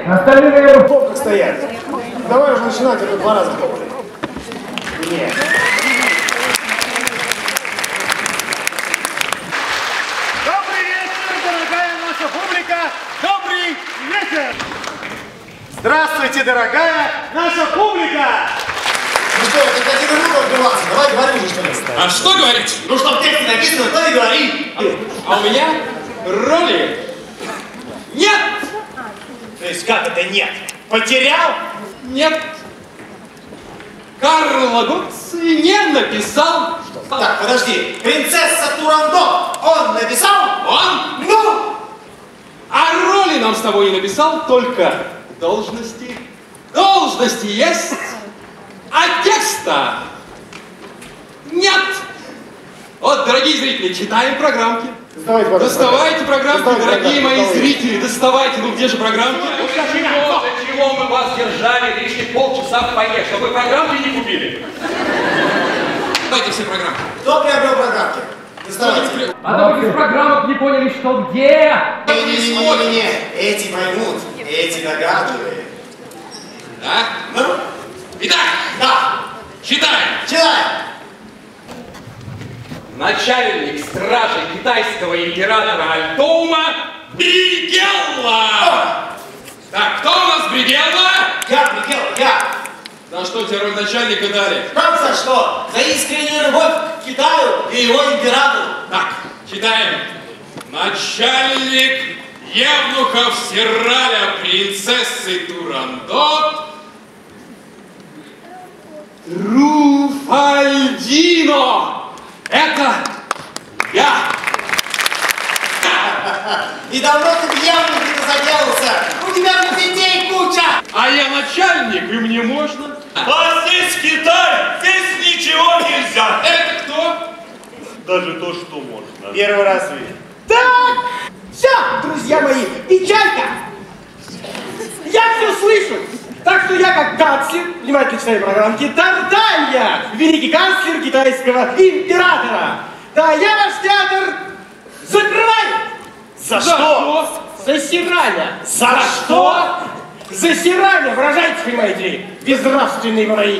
Остальные, наверное, в попках стоят. Давай уже начинать, это 2 раза. Нет. Добрый вечер, дорогая наша публика! Добрый вечер! Здравствуйте, дорогая наша публика! Ну что, это один минут отбиваться, давай говори уже что-нибудь. А что говорить? Ну что в тексте написано, то и говори. А у меня роли нет! То есть как это нет? Потерял? Нет. Карл Гоци не написал. Так, подожди, принцесса Турандот, он написал? Он? Ну! А роли нам с тобой не написал, только должности. Должности есть, а текста нет. Вот, дорогие зрители, читаем программки. Доставайте программки, дорогие мои зрители, доставайте. Ну где же программки? Для чего мы вас держали лишних полчаса в фойе, чтобы вы программки не купили? Дайте все программки. Кто приобрел программки? Доставайте. А то вы без программок не поняли, что где? Не-не-не, эти поймут, эти догадливые. Да? Ну? Итак, Да. читаем. Читаем. Начальник стражи китайского императора Альтоума Бригелла! Так, кто у нас Бригелла? Я, Михаил, я. За что тебе роль начальника дали? Как за что? За искреннюю любовь к Китаю и его императору. Так, читаем. Начальник евнухов Сираля принцессы Турандот Труфальдино. Это я. И давно ты в явных не заделался. У тебя же детей куча. А я начальник, и мне можно. А здесь Китай, здесь ничего нельзя. Это кто? Даже то, что можно. Первый раз вижу. Так, все, друзья мои, печалька. Я все слышу. Так что я как канцлер, внимательно читаю программки, Тарталья, великий канцлер китайского императора. Да, я ваш театр закрываю. За что? Засирание. За что? Засирание, выражайте, понимаете ли, безнравственные враги.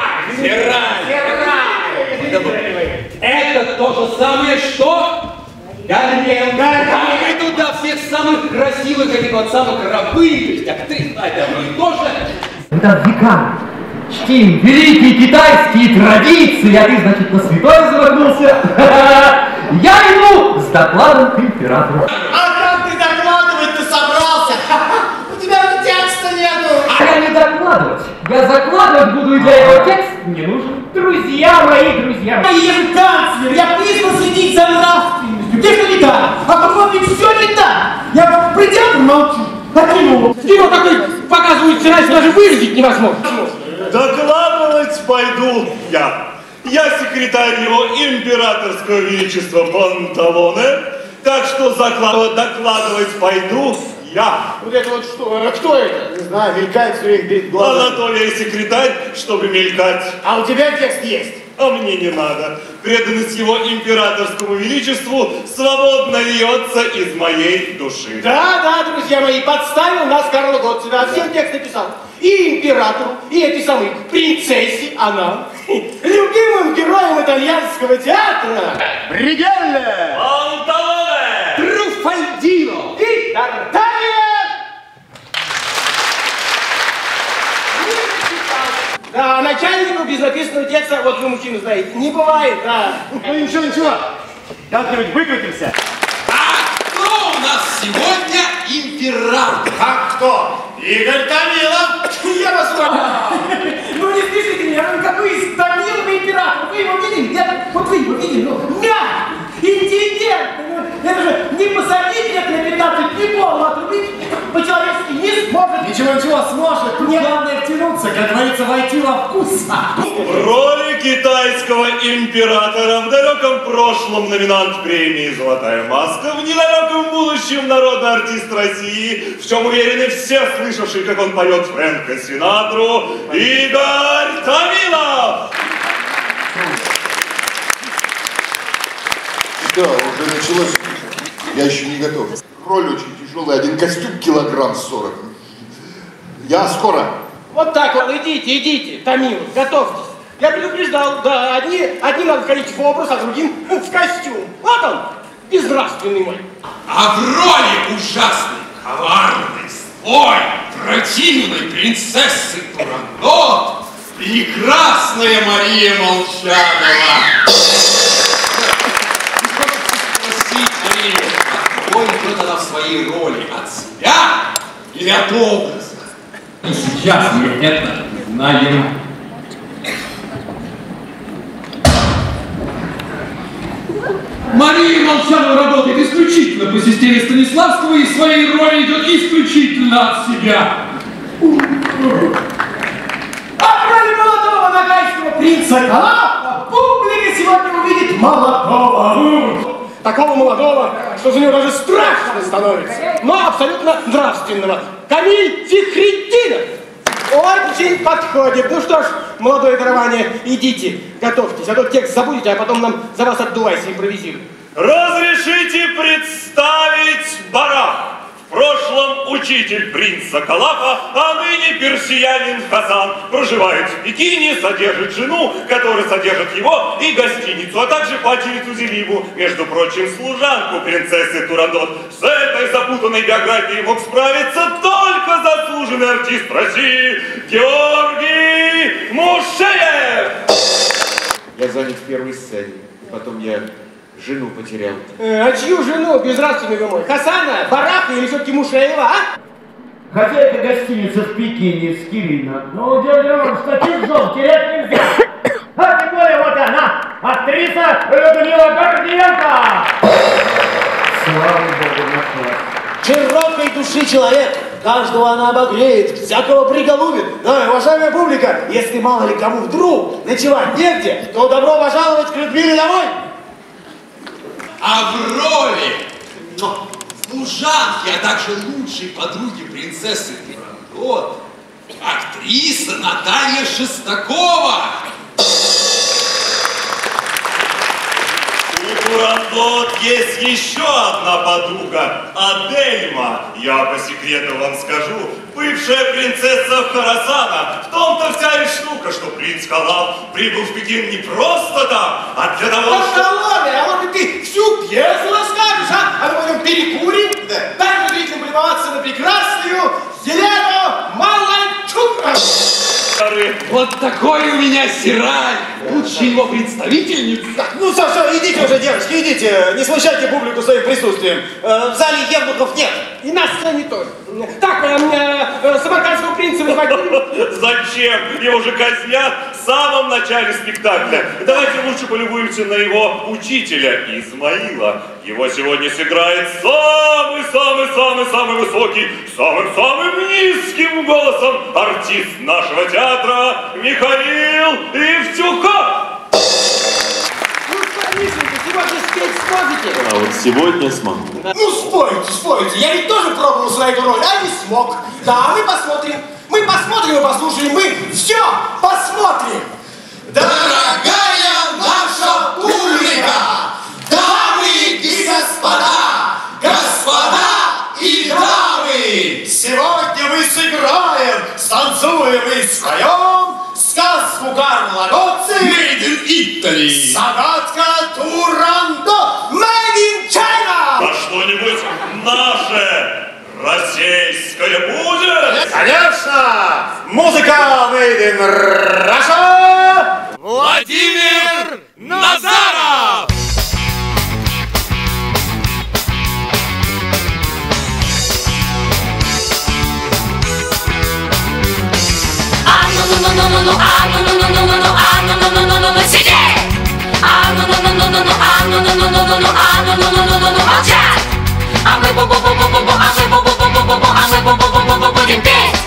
Это то же самое, что гарем. Мы туда всех самых красивых, этих вот самых рабынь, актрис, это мы тоже. Это века. Чтим великие китайские традиции, а ты, значит, на святое замахнулся. Я иду с докладом к императору. А как ты докладывать-то собрался? У тебя же текста нету. А я не докладывать, я закладывать буду, и для этого текст не нужен. Друзья мои, я же канцлер, я призван следить за нравственностью. Где что не так? А по-моему, все не так. Я в пределах молчу. Кино такой показывают вчера, даже выразить невозможно. Докладывать пойду я. Я секретарь его императорского величества Панталоне, так что докладывать пойду я. Вот это вот что? Кто это? Не знаю, мелькает все время перед глазами. Анатолий секретарь, чтобы мелькать. А у тебя текст есть? А мне не надо. Преданность его императорскому величеству свободно льется из моей души. Да, друзья мои, подставил нас Карл Гоци, да, всем текст написал. И императору, и этой самой принцессе, она, любимым героем итальянского театра, Бригелле! Панталоне! Труфальдино! и Тарталья. Да, начальнику без написанного текста, вот вы, мужчина, знаете, не бывает, да. Ну ничего, как-нибудь выкрутимся. А кто у нас сегодня император? А кто? Игорь Томилов. Я вас умоляю. Ну не спешите меня, он какой из Томилова император. Вы его видели? Вот вы его видели, ну, мягкий, интеллигентный. Ну, это же не посадить лет на 15, не голову отрубить, по-человечески не сможет. Ничего, сможет. Тут главное втянуться, как говорится, войти во вкус. В роли китайского императора в далеком прошлом номинант премии «Золотая маска», в недалеком будущем народный артист России, в чем уверены все слышавшие, как он поет Фрэнка Синатру, Игорь Томилов! Да, уже началось. Я еще не готов. Роль очень тяжелая, один костюм килограмм 40. Я скоро. Вот так вот, идите, идите, Томилов, готовьтесь. Я предупреждал, да, одним надо ходить в образ, а другим в костюм. Вот он, безнравственный мой. А в роли ужасной, коварной, злой, противной принцессы Турандот прекрасная Мария Молчанова. Спросить Марию, какой идет она в своей роли, от себя или от образа? И сейчас мы это знаем. Мария Молчанова работает исключительно по системе Станиславского и в своей роли идет исключительно от себя. А кроме молодого нагайского принца Калафа, публика сегодня увидит молодого. Такого молодого, что за него даже страшно становится, но абсолютно нравственного. Камиль Фихриддинов. Очень подходит. Ну что ж, молодое дарование, идите, готовьтесь, а то текст забудете, а потом нам за вас отдувайся, импровизируем. Разрешите представить Барах. В прошлом учитель принца Калафа, а ныне персиянин Хасан. Проживает в Пекине, содержит жену, которая содержит его, и гостиницу, а также плачевицу Зелибу, между прочим, служанку принцессы Турандот. С этой запутанной биографией мог справиться только заслуженный артист России Георгий Мушеев. Я занят в первой сцене, потом я жену потерял. А чью жену, безнравственный вы мой? Хасана, Бараха или все-таки Мушеева, а? Хозяйка гостиницы в Пекине, Скирина. Но дядя Ром, что жен терять нельзя. А тем более вот она, актриса Людмила Гордиенко. Слава Богу, нашла. Широкой души человек, каждого она обогреет, всякого приголубит. Да, уважаемая публика, если мало ли кому вдруг ночевать негде, то добро пожаловать к Людмиле домой. А в роли служанки, а также лучшей подруги принцессы Турандот актриса Наталья Шестакова. У Турандот есть еще одна подруга, Адельма. Я по секрету вам скажу, бывшая принцесса Хорасана. В том-то вся и штука, что принц Калаф прибыл в Пекин не просто так, а для того, чтобы... А может ты всю пьесу расскажешь, а? А мы пойдем перекурим? Да. Дай же зрителям полюбоваться на прекрасную Елену Маланчук. Вот такой у меня Сираль, лучшая его представительница. Ну все, идите уже, девочки, идите, не смущайте публику своим присутствием. В зале евнухов нет. И на сцене тоже. Так, самаркандского принца вызвать. Зачем? Его же казнят в самом начале спектакля. Давайте лучше полюбуемся на его учителя Измаила. Его сегодня сыграет самый высокий, самым низким голосом артист нашего театра Михаил Евтюхов. Ну, Мишенька, сегодня спеть сможете? А вот сегодня смогу. Ну спойте, я ведь тоже пробовал свою роль, а не смог. Да, мы посмотрим и послушаем, мы все посмотрим. Дорогая наша публика, дамы и господа, и дамы, сегодня мы сыграем, станцуем и споем сказку Карла Гоцци Made in Italy. Загадка Турандот Made in China. А что-нибудь наше российское будет? Конечно! Музыка Made in Russia! Владимир Назаров! Молчать! А мы бу-бу-бу-бу-бу-бу, а мы бу-бу-бу-бу-бу, а мы бу-бу-бу-бу-бу будем петь!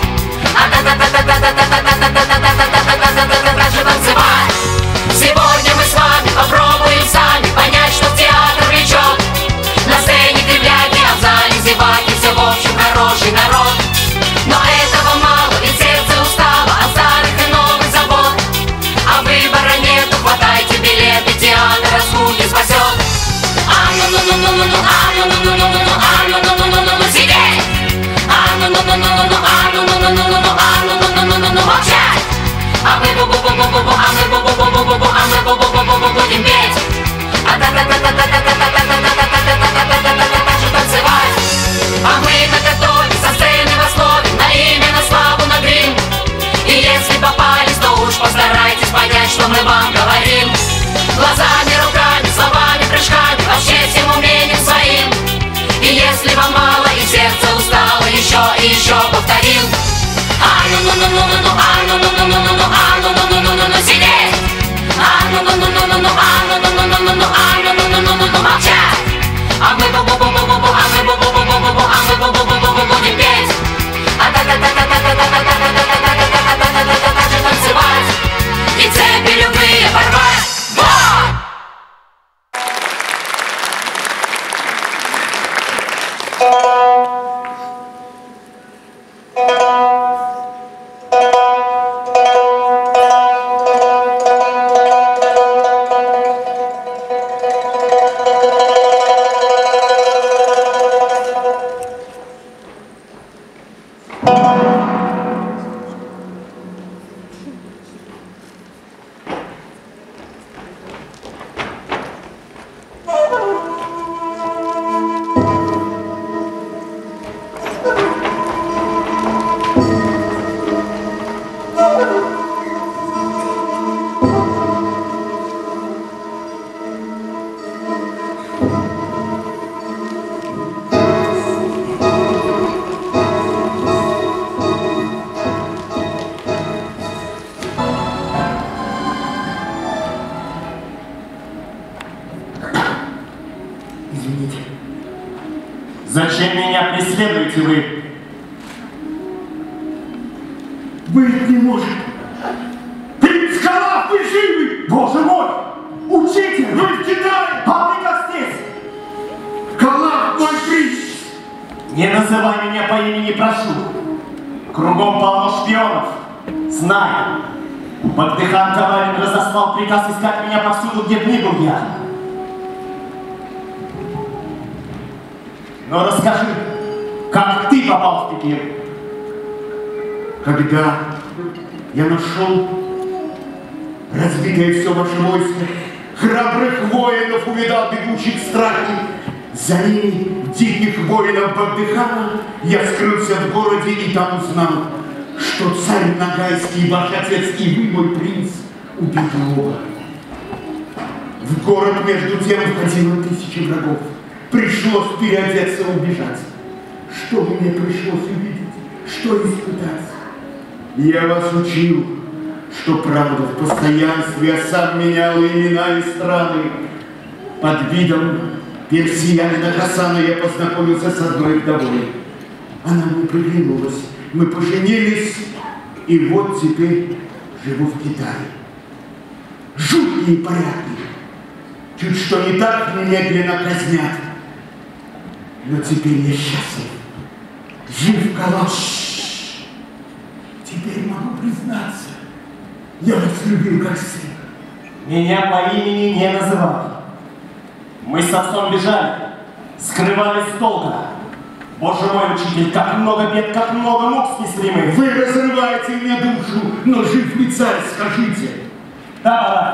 Дальше танцевать! Сегодня мы с вами попробуем сами понять, что в театр влечет. На сцене кривляки, а в зале зеваки, все в общем хороший народ. Но этого мало, ведь сердце устало от старых и новых забот. А выбора нету, хватайте билеты, театр раскуки спасет. Сидеть! Извините. Зачем меня преследуете вы? Быть не может. Принц Калаф, вы живы! Боже мой! Учитель, вы в Китае! А вы как здесь? Калаф, мой принц! Не называй меня по имени, прошу. Кругом полно шпионов. Знаю. Багдыхан Кавалин разослал приказ искать меня повсюду, где бы ни был я. Но расскажи, как ты попал в Пекин? Когда я нашел разбитое все ваше войско, храбрых воинов увидал, бегущих в страхе, за ними диких воинов Багдыхана, я скрылся в городе и там узнал, что царь Ногайский, ваш отец и вы, мой принц, убиты оба. В город между тем входило 1000 врагов. Пришлось переодеться и убежать. Что мне пришлось увидеть, что испытать? Я вас учил, что правда в постоянстве, я сам менял имена и страны. Под видом персиянина Хасана я познакомился с одной вдовой. Она мне приглянулась, мы поженились, и вот теперь живу в Китае. Жуткие порядки. Чуть что не так, немедленно казнят. Но теперь я счастлив. Жив Калаф. Теперь могу признаться, я вас любил как сын. Меня по имени не называли. Мы с отцом бежали, скрывались долго. Боже мой, учитель, как много бед, как много мук снесли мы. Вы разрываете мне душу, но жив ли царь, скажите? Да.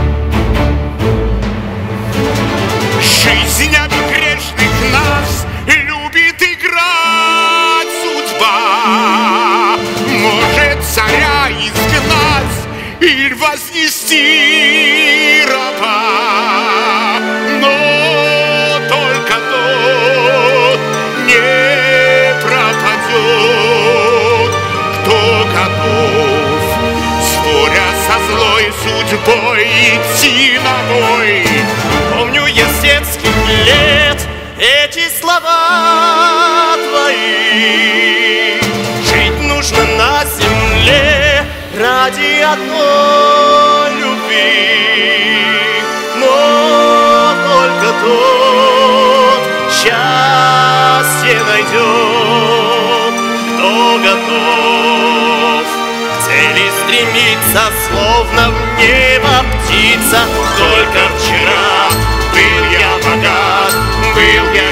Жизнь от грешных нас любит играть судьба. Может царя изгнать или вознести раба, но только тот не пропадет, кто готов, споря со злой судьбой, идти на бой. Помню я с детских лет эти слова твои. Жить нужно на земле ради одной любви, но только тот счастье найдет, кто готов к цели стремиться, словно в небо птица. Только вчера был я богат, был я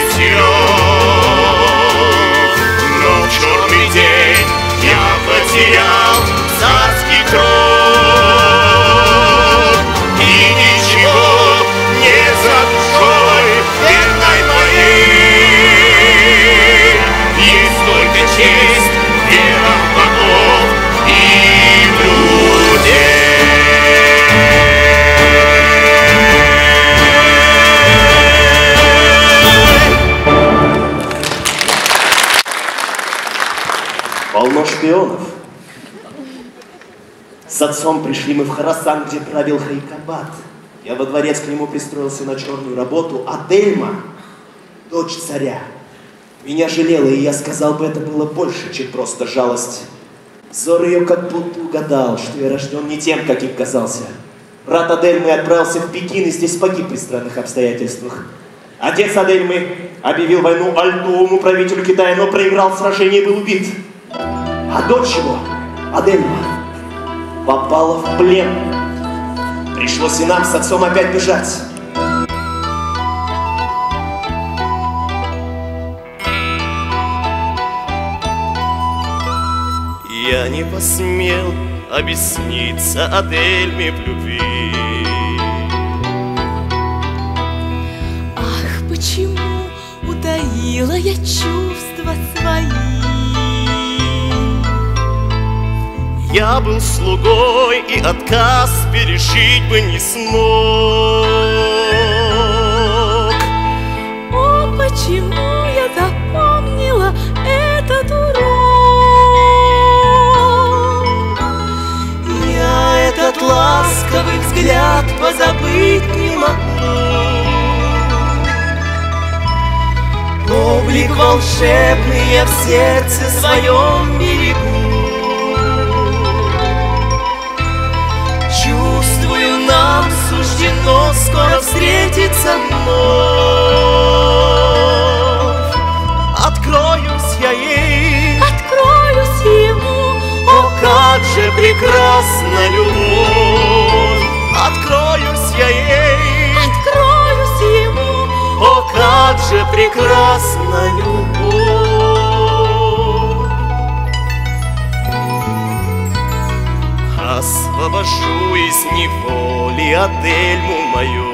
силен, но в черный день я потерял царский трон. И ничего не за душой верной моей, есть только честь, вера в богов и в людей. Полно шпионов. С отцом пришли мы в Хорасан, где правил Хайкабад. Я во дворец к нему пристроился на черную работу, а Дельма, дочь царя, меня жалела, и я сказал бы, это было больше, чем просто жалость. Взор ее как будто угадал, что я рожден не тем, каким казался. Брат Адельмы отправился в Пекин и здесь погиб при странных обстоятельствах. Отец Адельмы объявил войну альтовому правителю Китая, но проиграл сражение и был убит. А дочь его, Адельма, попала в плен. Пришлось и нам с отцом опять бежать. Я не посмел объясниться Адельме в любви. Ах, почему утаила я чувства свои? Я был слугой, и отказ пережить бы не смог. О, почему я запомнила этот урок? Я этот ласковый взгляд позабыть не могу. Облик волшебный я в сердце своем берегу. Чувствую, нам суждено скоро встретиться вновь. Откроюсь я ей, Откроюсь ему, о, как же прекрасна любовь! Откроюсь я ей, откроюсь ему, о, как же прекрасна любовь! Освобожу из неволи Адельму мою.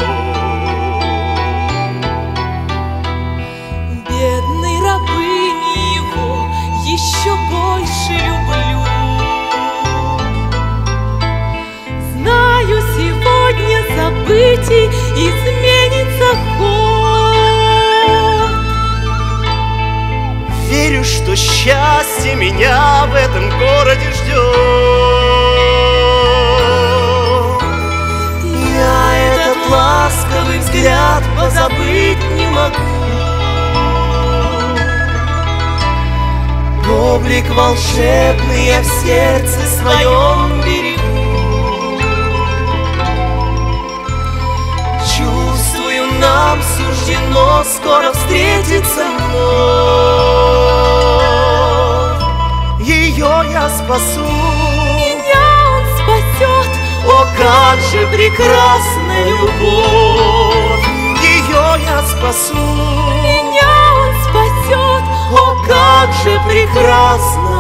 бедной рабыни его еще больше люблю. Знаю, сегодня событий изменится ход. Верю, что счастье меня в этом городе ждет. Я этот ласковый взгляд позабыть не могу. Облик волшебный я в сердце своем берегу. Чувствую, нам суждено скоро встретиться вновь. Ее я спасу, Меня он спасет, о, как же прекрасна любовь! Ее я спасу, меня он спасет, о, как же прекрасна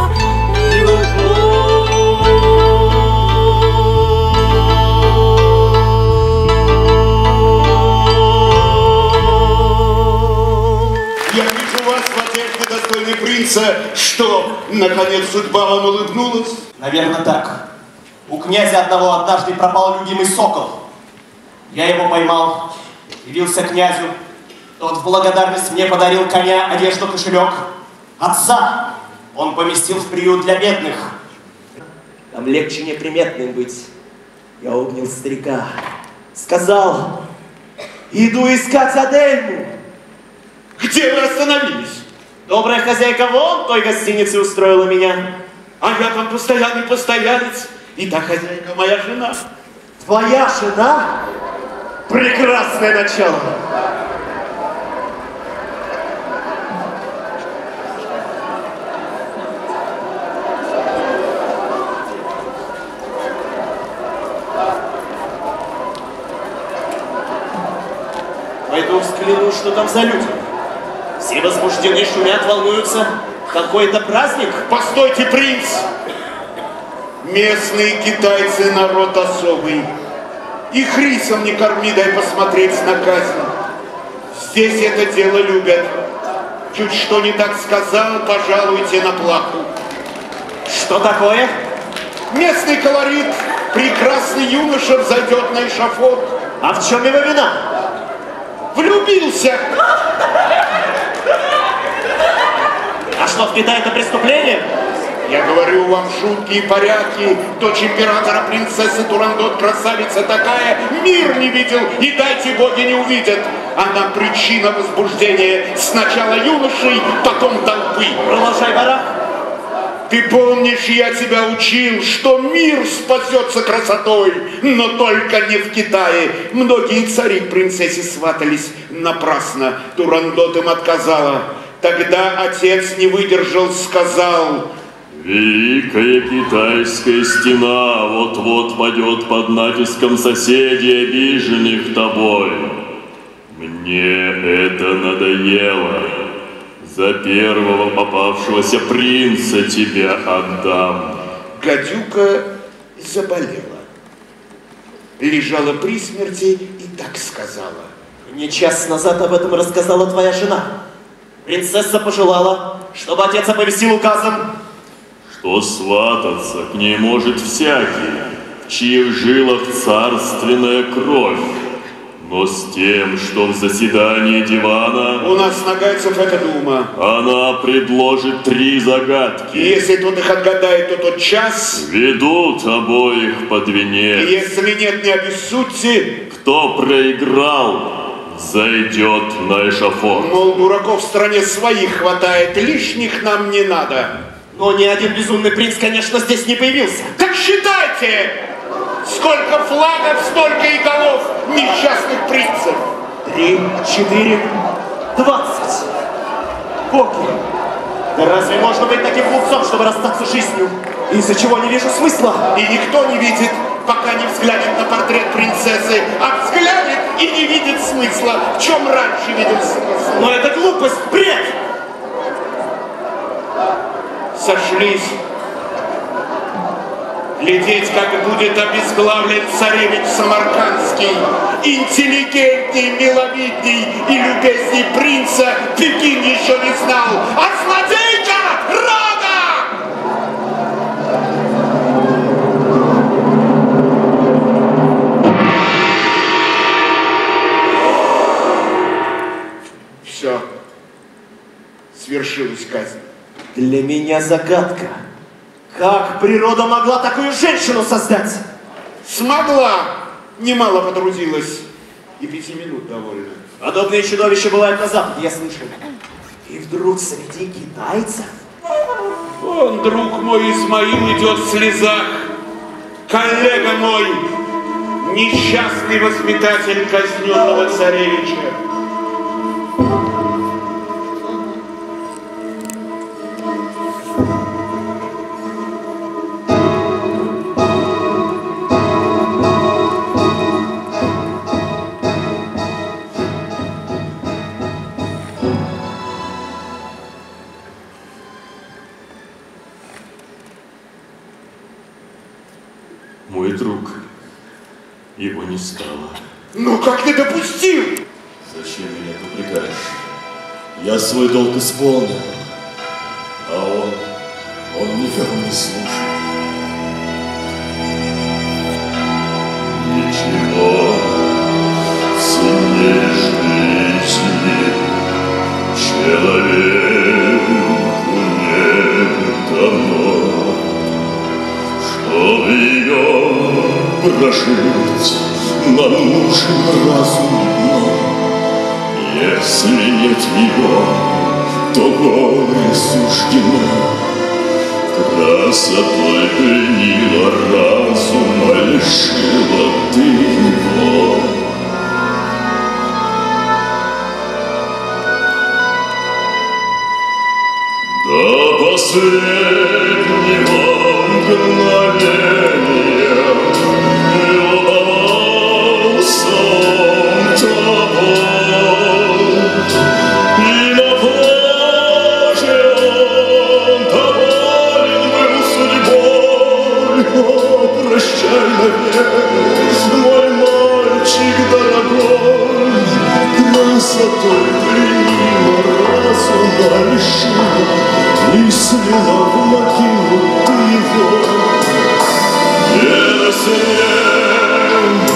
любовь! Я вижу вас в одежде достойной принца. Что, наконец, судьба вам улыбнулась? Наверное, так. У князя одного однажды пропал любимый сокол. Я его поймал, явился князю. Тот в благодарность мне подарил коня, одежду, кошелек. Отца он поместил в приют для бедных. Там легче неприметным быть. Я обнял старика, сказал: иду искать Адельму. Где вы остановились? Добрая хозяйка вон той гостиницы устроила меня. А я там постоянный постоялец. И та хозяйка моя жена. Твоя жена? Прекрасное начало. Пойду взгляну, что там за люди. Все возбуждены, шумят, волнуются. Какой-то праздник. Постойте, принц! Местные китайцы народ особый. Их рисом не корми, дай посмотреть на казнь. Здесь это дело любят. Чуть что не так сказал, пожалуйте на плаху. Что такое? Местный колорит. Прекрасный юноша взойдет на эшафот. А в чем его вина? Влюбился. А что, в Китае это преступление? Я говорю вам, шутки и порядки. Дочь императора, принцесса Турандот, красавица такая, мир не видел, и дайте боги не увидят. Она причина возбуждения сначала юношей, потом толпы. Продолжай, барах. Ты помнишь, я тебя учил, что мир спасется красотой, но только не в Китае. Многие цари к принцессе сватались напрасно. Турандот им отказала. Тогда отец не выдержал, сказал: Великая китайская стена вот-вот падет под натиском соседей, обиженных тобой. Мне это надоело. За первого попавшегося принца тебя отдам. Гадюка заболела. Лежала при смерти и так сказала. Мне час назад об этом рассказала твоя жена. Принцесса пожелала, чтобы отец оповестил указом, что свататься к ней может всякий, в чьих жилах царственная кровь. Но с тем, что в заседании дивана... У нас Нагайцев это дума. Она предложит 3 загадки. И если тот их отгадает, то тот час... Ведут обоих под венец. И если нет, не обессудьте. Кто проиграл, зайдет на эшафот. Мол, дураков в стране своих хватает, лишних нам не надо. Но ни один безумный принц, конечно, здесь не появился. Так считайте! Сколько флагов, столько и голов несчастных принцев. 3, 4, 20. Боги, да разве можно быть таким глупцом, чтобы расстаться с жизнью? Из-за чего не вижу смысла? И никто не видит, пока не взглянет на портрет принцессы, а взглянет и не видит смысла. В чем раньше видел смысл? Но это глупость, бред! Сошлись. Глядеть, как будет обезглавлен царевич Самаркандский. Интеллигентней, миловидней и любезней принца Пекин еще не знал. А злодейка рода! Все. Свершилась казнь. Для меня загадка. Как природа могла такую женщину создать? Смогла. Немало потрудилась. И 5 минут довольно. Подобные чудовища бывают на Западе, я слышал. И вдруг среди китайцев? Вон, друг мой Исмаил идет в слезах. Коллега мой, несчастный воспитатель казненного царевича. Мой друг, его не стало. Ну как ты допустил? Зачем меня упрекаешь? Я свой долг исполнил, а он не слушает. Ничего ценнее жизни человеку не дано, чтобы ее прожить нам нужен разум. Если нет его, то горе суждено. Красотой пленила разума, лишила ты его. До последнего мгновения любовался он тобой, и на плаже он доволен был судьбой. О, прощай навек, мой мальчик дорогой, красотой пленила разума, лишила и слила в могилу ты его. Не свет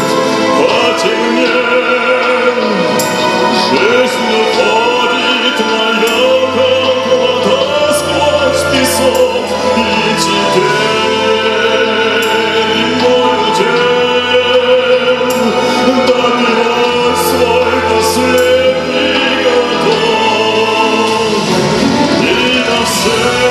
потемнел, жизнь уходит моя, как вода сквозь песок, и теперь мой удел добивать свой последний годок. И на все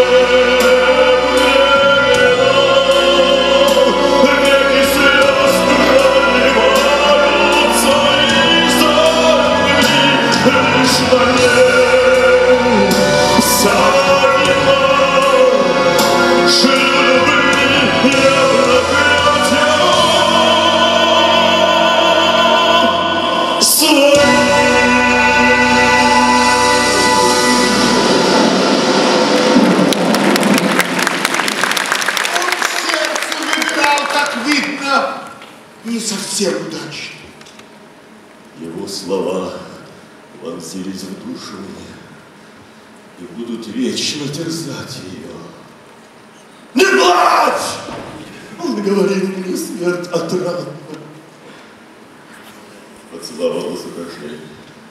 не совсем удачно. Его слова вонзились в душу мне и будут вечно терзать ее. Не плачь! Он говорил мне смерть отрадна. Поцеловал изображение,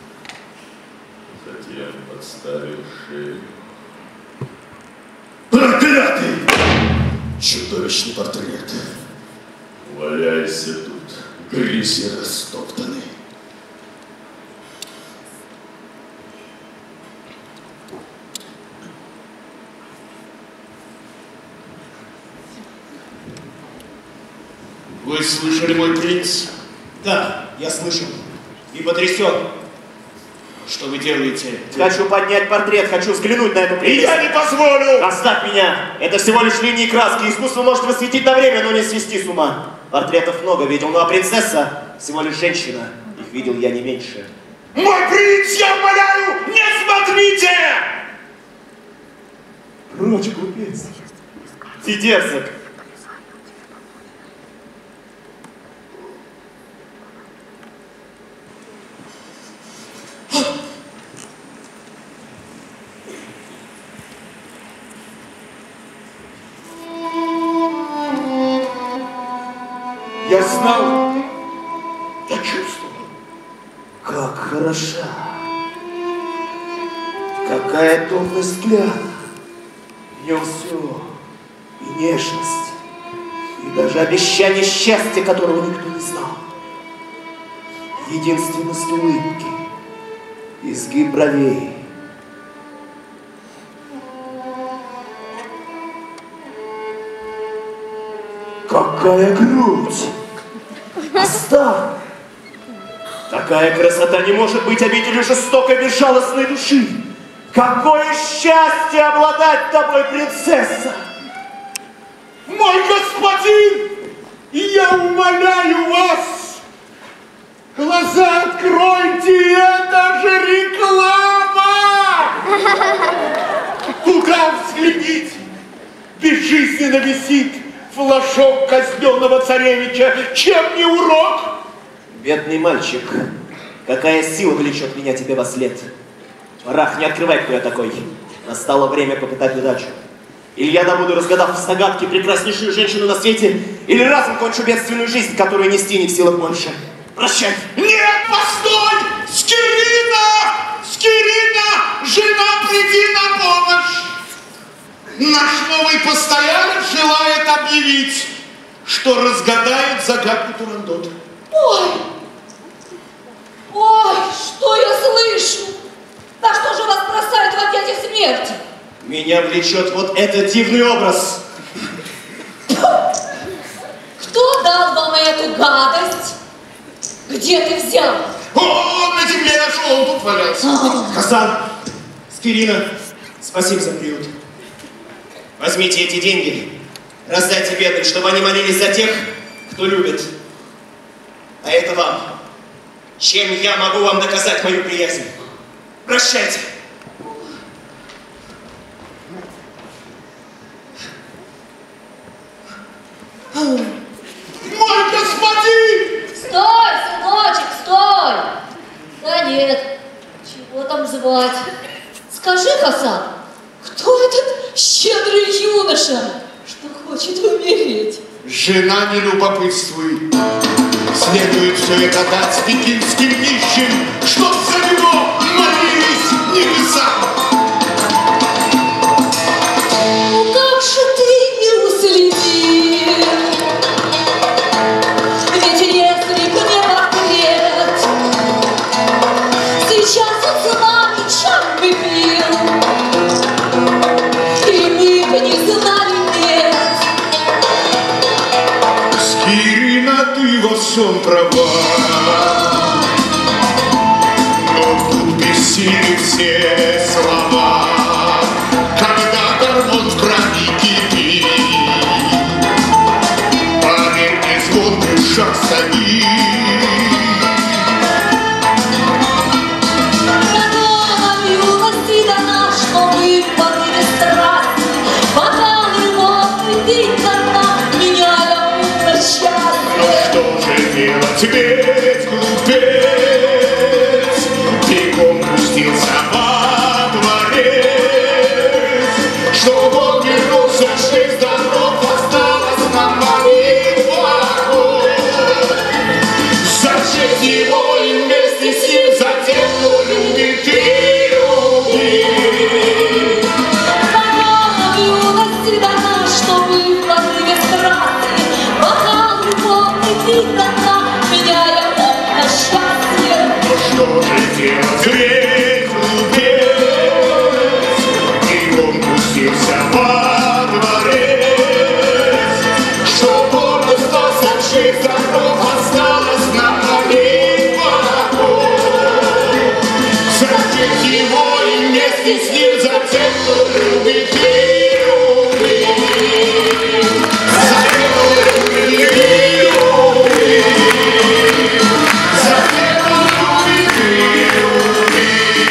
затем подставил шею. Проклятый! Чудовищный портрет. Валяйся тут, грязи растоптанный. Вы слышали, мой принц? Да, я слышал. И потрясен. Что вы делаете? Хочу поднять портрет, хочу взглянуть на эту И прелесть. я не позволю! Оставь меня! Это всего лишь линии и краски. Искусство может восхитить на время, но не свести с ума. Портретов много видел, ну а принцесса всего лишь женщина. Их видел я не меньше. Мой принц, я умоляю, не смотрите! Прочь, глупец. Ты дерзок. Я знал, я чувствовал. Как хороша. Какая томность взгляда. В нем все. И нежность. И даже обещание счастья, которого никто не знал. Единственность улыбки. Изгиб бровей. Какая грудь! Оставь! Такая красота не может быть обителью жестокой, безжалостной души! Какое счастье обладать тобой, принцесса! Мой господин, я умоляю вас, глаза откройте, это же реклама! Туда взгляните, безжизненно висит флажок казненного царевича, чем не урок? Бедный мальчик, какая сила влечет меня тебе во след? Рах, не открывай, кто я такой. Настало время попытать удачу. Или я добуду, разгадав в загадке прекраснейшую женщину на свете, или разом кончу бедственную жизнь, которую нести не в силах больше. Прощай. Нет, постой! Скирина! Скирина! Жена, приди на помощь! Наш новый постоялец желает объявить, что разгадает загадку Турандота. Ой! Ой, что я слышу? Да что же вас бросают в объятия смерти? Меня влечет вот этот дивный образ. Кто дал вам эту гадость? Где ты взял? О, на земле нашел, он тут валялся. Хасан, Скирина, спасибо за приют. Возьмите эти деньги, раздайте бедным, чтобы они молились за тех, кто любит. А это вам. Чем я могу вам доказать мою приязнь? Прощайте. Мой господин! Стой, сыночек, стой! Да нет, чего там звать? Скажи, Хасан, кто этот щедрый юноша, что хочет умереть? Жена, не любопытствуй. Следует все это дать пекинским нищим, чтоб за него молились небеса. Ну как же ты не уследил? Ведь если б не портрет, сейчас он с нами чай бы пил, и мы бы не знали нет. Скирина, ты во всем права, но тут бессильны все слова, когда гормон в крови кипит. Поверь мне, звонкий шаг стоит. Законом юности дана, что мы победы страсти, бокалы модный день за дна, меняя ум на счастье. Что же делать ведь, глупец? Бегом пустился во дворец. вместе с ним за тех, кто любит и любит. За тех, кто любит и любит. За тех, кто любит и любит.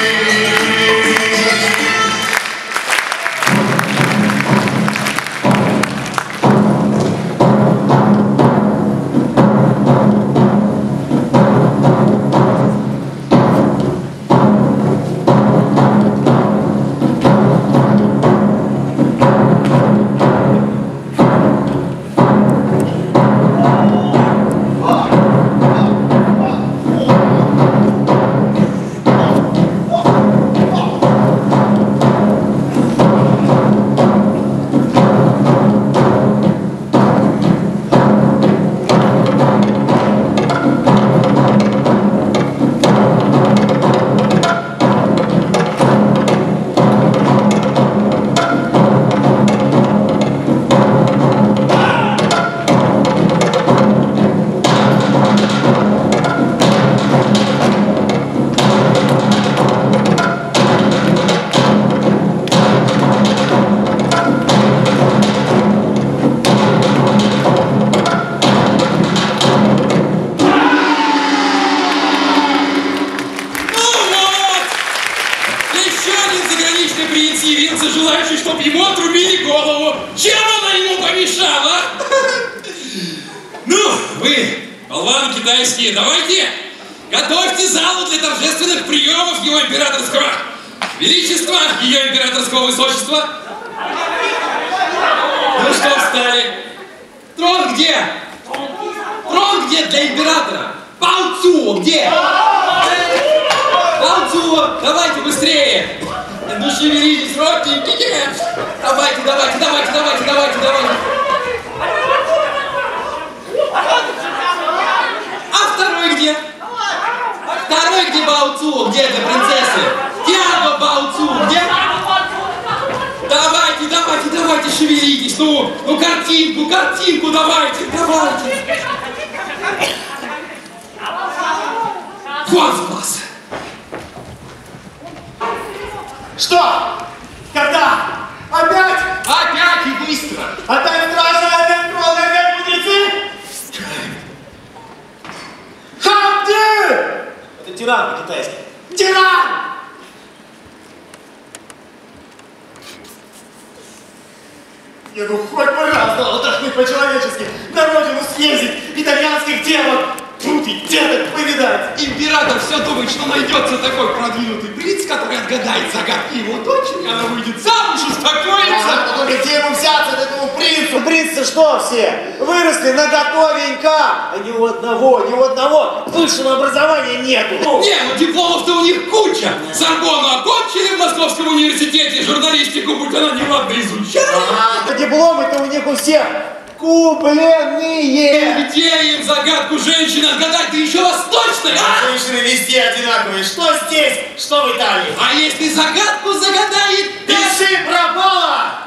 Давайте, готовьте залу для торжественных приемов его императорского величества, ее императорского высочества. Ну что встали? Трон где? Трон где для императора? Паоцзуо где? Паоцзуо, давайте быстрее. Ну шевелитесь, родненькие. Давайте. Второй где Паоцзуо? Где это, принцессы? Тяго Паоцзуо, где? Давайте, шевелитесь. Ну, картинку, давайте. Вон с глаз. Что? Когда? Опять? Опять и быстро. Опять стража, опять троллы, опять мудрецы? Хамди! Это тиран по-китайски. Тиран! Не, ну хоть бы раз дал отдохнуть по-человечески, на родину съездить, итальянских девок, крутых деток повидать. Император все думает, что найдется такой продвинутый принц, который отгадает загадки его дочери, она выйдет замуж, успокоится. Только где ему взяться от этому принцу? Принцы что все? Выросли на готовенько, а ни у одного высшего образования нету. Не, ну дипломов-то у них куча. Сорбонну окончили в Московском университете, журналистику будь она неладно изучала. Дипломы-то у них у всех купленные. Где им загадку женщины отгадать-то еще восточной, а? Женщины везде одинаковые. Что здесь, что в Италии. А если загадку загадает... Пиши пропало!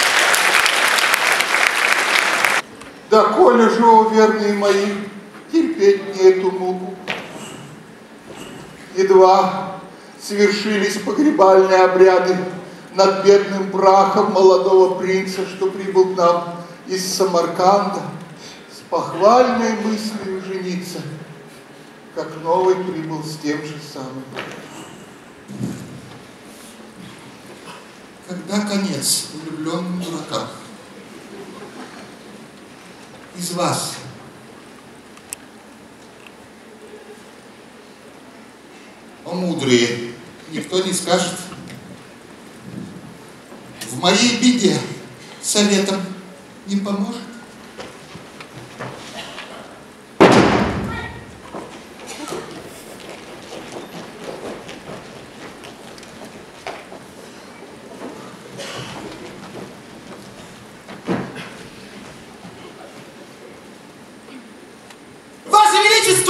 Да коли же, о верные мои, терпите. терпеть мне эту муку. Едва совершились погребальные обряды над бедным прахом молодого принца, что прибыл к нам из Самарканда с похвальной мыслью жениться, как новый прибыл с тем же самым. Когда конец влюбленным дуракам? Из вас о мудрые никто не скажет. В моей беде советом не поможет. Ваше Величество!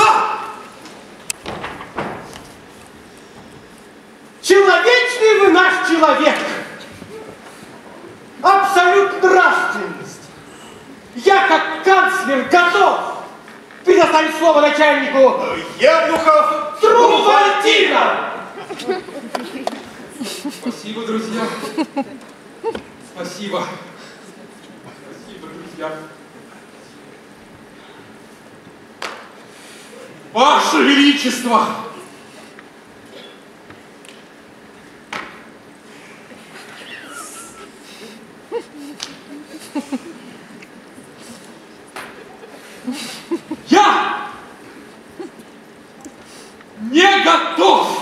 Человечный вы наш человек! Абсолютно нравственность! Я, как канцлер, готов предоставить слово начальнику Евнухов Труфальдина! Спасибо, друзья. Спасибо. Спасибо, друзья. Ваше Величество! Я не готов!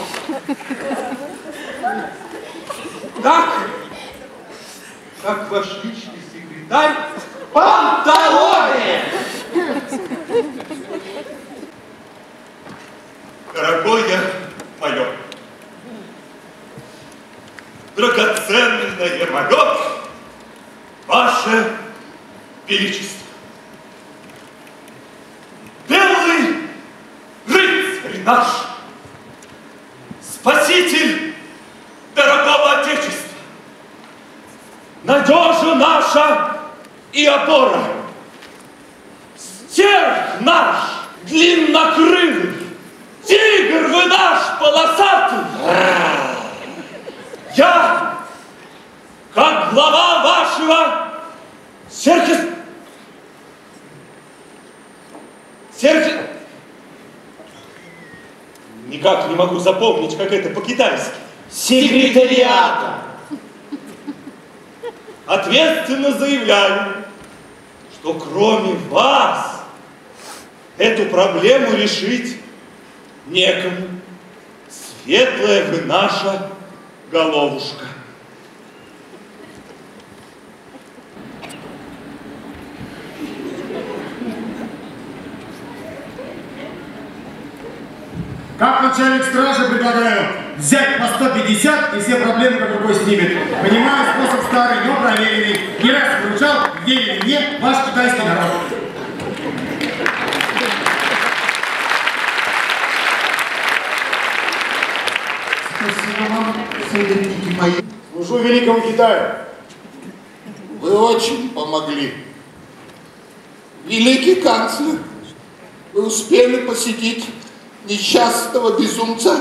Так, как ваш личный секретарь Панталоне! Дорогое мое, драгоценное мое, Ваше Величество, белый рыцарь наш, спаситель дорогого Отечества, надежа наша и опора, стерх наш длиннокрылый, тигр вы наш полосатый. Я, как глава вашего никак не могу запомнить, как это по-китайски. Секретариата. Ответственно заявляю, что кроме вас эту проблему решить некому. Светлая вы наша головушка. Как начальник стражи предлагаю взять по 150 и все проблемы как рукой снимет. Понимаю, способ старый, но проверенный. Не раз выручал, верили мне, ваш китайский народ. Спасибо вам, союзники мои. Служу великому Китаю. Вы очень помогли. Великий канцлер, вы успели посетить несчастного безумца?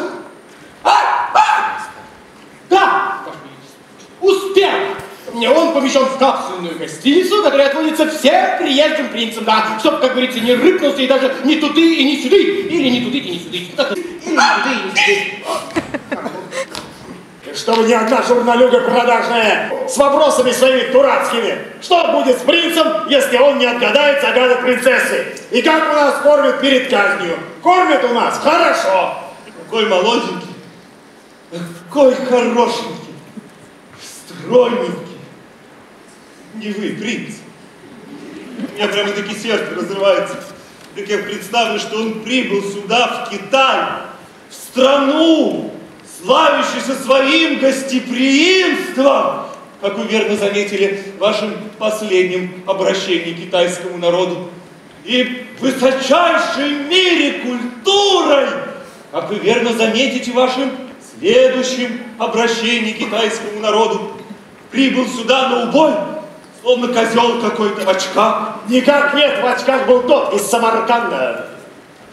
Да! Успел! Мне он помещен в капсульную гостиницу, которая отводится всем приезжим принцам, да, чтоб, как говорится, не рыпнулся и даже не туды и не сюды, или не туды и не сюды, или не туды и не сюды. Чтобы ни одна журналюга продажная с вопросами своими дурацкими. Что будет с принцем, если он не отгадает загадок принцессы? И как у нас кормят перед казнью? Кормят у нас хорошо. Какой молоденький, какой хорошенький, стройненький. Не вы, принц. У меня прямо-таки сердце разрывается. Как я представлю, что он прибыл сюда, в Китай, в страну, славящийся своим гостеприимством, как вы верно заметили в вашем последнем обращении к китайскому народу, и высочайшей в мире культурой, как вы верно заметите в вашем следующем обращении к китайскому народу, прибыл сюда на убой, словно козел какой-то в очках. Никак нет, в очках был тот из Самарканда.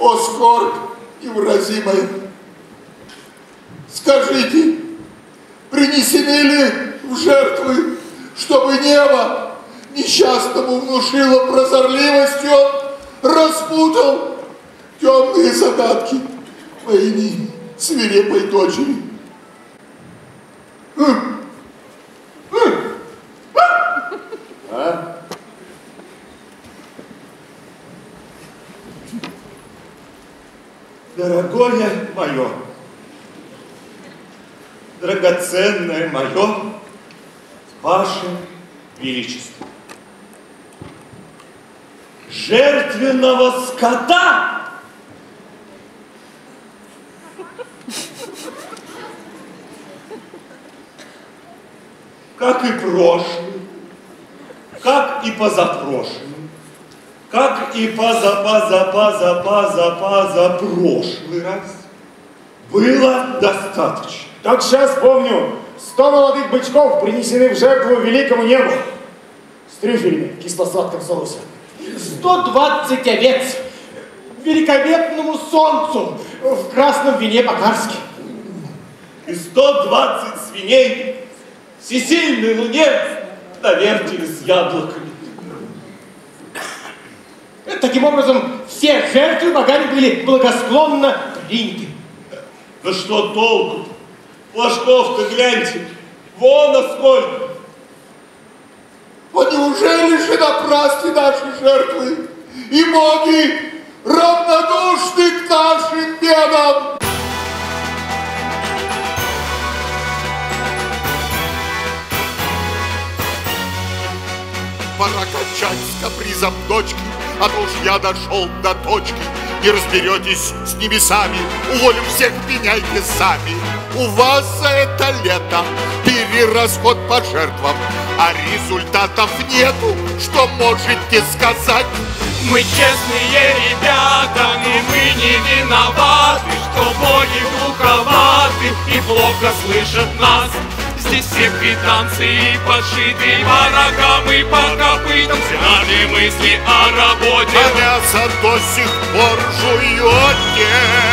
о скорбь невыразимая. Скажите, принесены ли в жертвы, чтобы небо несчастному внушило прозорливостью, распутал темные загадки войны свирепой дочери? А? Дорогое мое, драгоценное мое, ваше величество, жертвенного скота как и прошлый, как и позапрошлый, как и позапрошлый раз было достаточно. Так сейчас помню, 100 молодых бычков принесены в жертву великому небу с трюфелями в кисло-сладком соусе. 120 овец великолепному солнцу в красном вине по-карски. И 120 свиней всесильной луне на вертеле с яблоками. Таким образом, все жертвы богами были благосклонно приняты. Да что толку? Флажков-то гляньте, вон а сколько. А неужели же напрасны наши жертвы, и боги равнодушны к нашим бедам? Пора кончать с капризом дочки, а то уж я дошел до точки. Не разберетесь с небесами, уволю всех, меняйте сами. У вас за это лето перерасход по жертвам, а результатов нету, что можете сказать? Мы честные ребята, но мы не виноваты, что боги глуховаты и плохо слышат нас. Здесь все квитанции подшиты по рогам и по копытам, все наши мысли о работе. А мясо до сих пор жуете.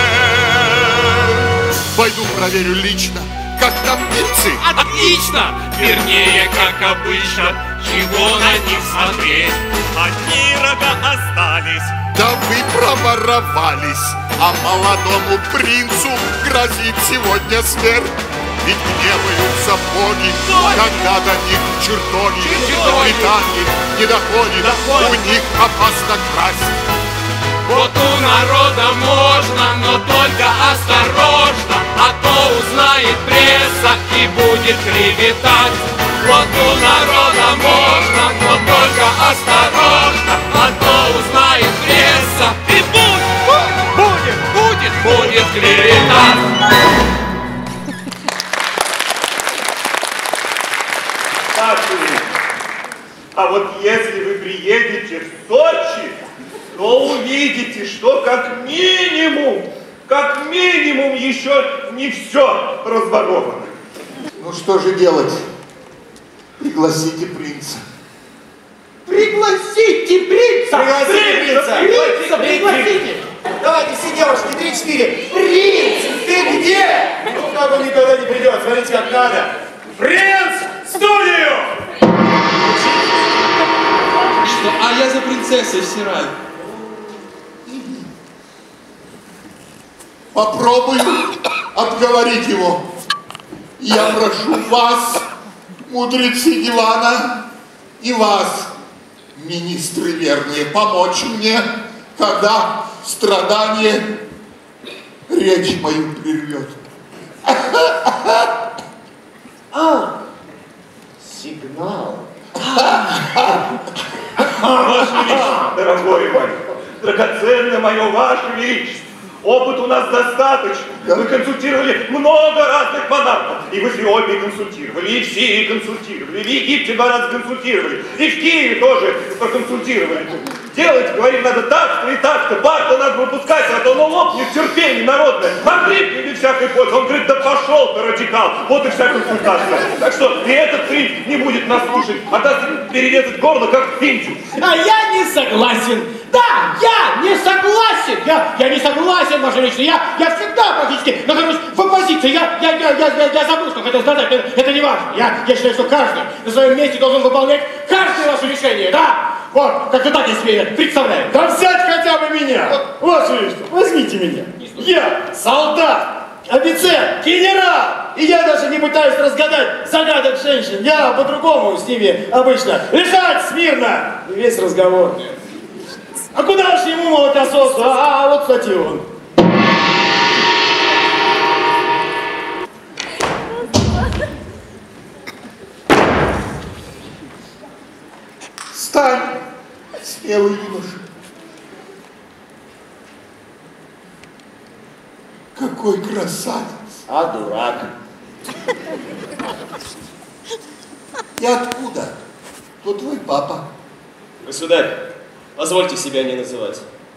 Пойду проверю лично, как там птицы. Отлично! Вернее, как обычно, чего на них смотреть. Одни рога остались. Да вы проворовались, а молодому принцу грозит сегодня смерть. Ведь гневаются боги, когда до них чертоги. Летание не доходит, у них опасно красть. Вот у народа можно, но только осторожно, а то узнает пресса и будет клеветать. Вот у народа можно, но только осторожно, а то узнает пресса и будет клеветать. А вот если вы приедете в Сочи, то увидите, что как минимум еще не все разворовано. Ну что же делать? Пригласите принца. Пригласите принца! Пригласите Пригласите! Давайте все девушки, 3-4. Принц, ты где? Ну, как он никогда не придет, смотрите, как надо. Принц, в студию! Что? А я за принцессой всираю. Попробуй отговорить его. Я прошу вас, мудрецы дивана, и вас, министры верные, помочь мне, когда страдание речь мою прервет. Сигнал. Ваше Величество, дорогое мое, драгоценное мое Ваше Величество, опыт у нас достаточно. Мы консультировали много разных монархов. И в Эфиопии консультировали, и в Сирии консультировали, и в Египте 2 раза консультировали, и в Киеве тоже проконсультировали. Делать, говорим, надо так-то и так-то. Барта надо выпускать, а то оно лопнет, терпение народное. Отлипнет без всякой пользы. Он говорит, да пошел ты, радикал. Вот и вся консультация. Так что и этот принц не будет нас слушать, а даст перерезать горло, как в Индию. А я не согласен. Да, я не согласен. Я не согласен, Ваша Величество. Я всегда практически нахожусь в оппозиции. Я забыл, что хотел сказать. Это не важно. Я считаю, что каждый на своем месте должен выполнять каждое ваше решение. Да? Вот, как-то так я себе представляю. Да взять хотя бы меня. Ваше Величество, возьмите меня. Я солдат, офицер, генерал. И я даже не пытаюсь разгадать загадок женщин. Я по-другому с ними обычно. Лежать смирно. И весь разговор. А куда ж ему молокососу? Вот, кстати, он. Встань, смелый юноша. Какой красавец. А дурак. И откуда? Кто твой папа? Государь, позвольте себя не называть.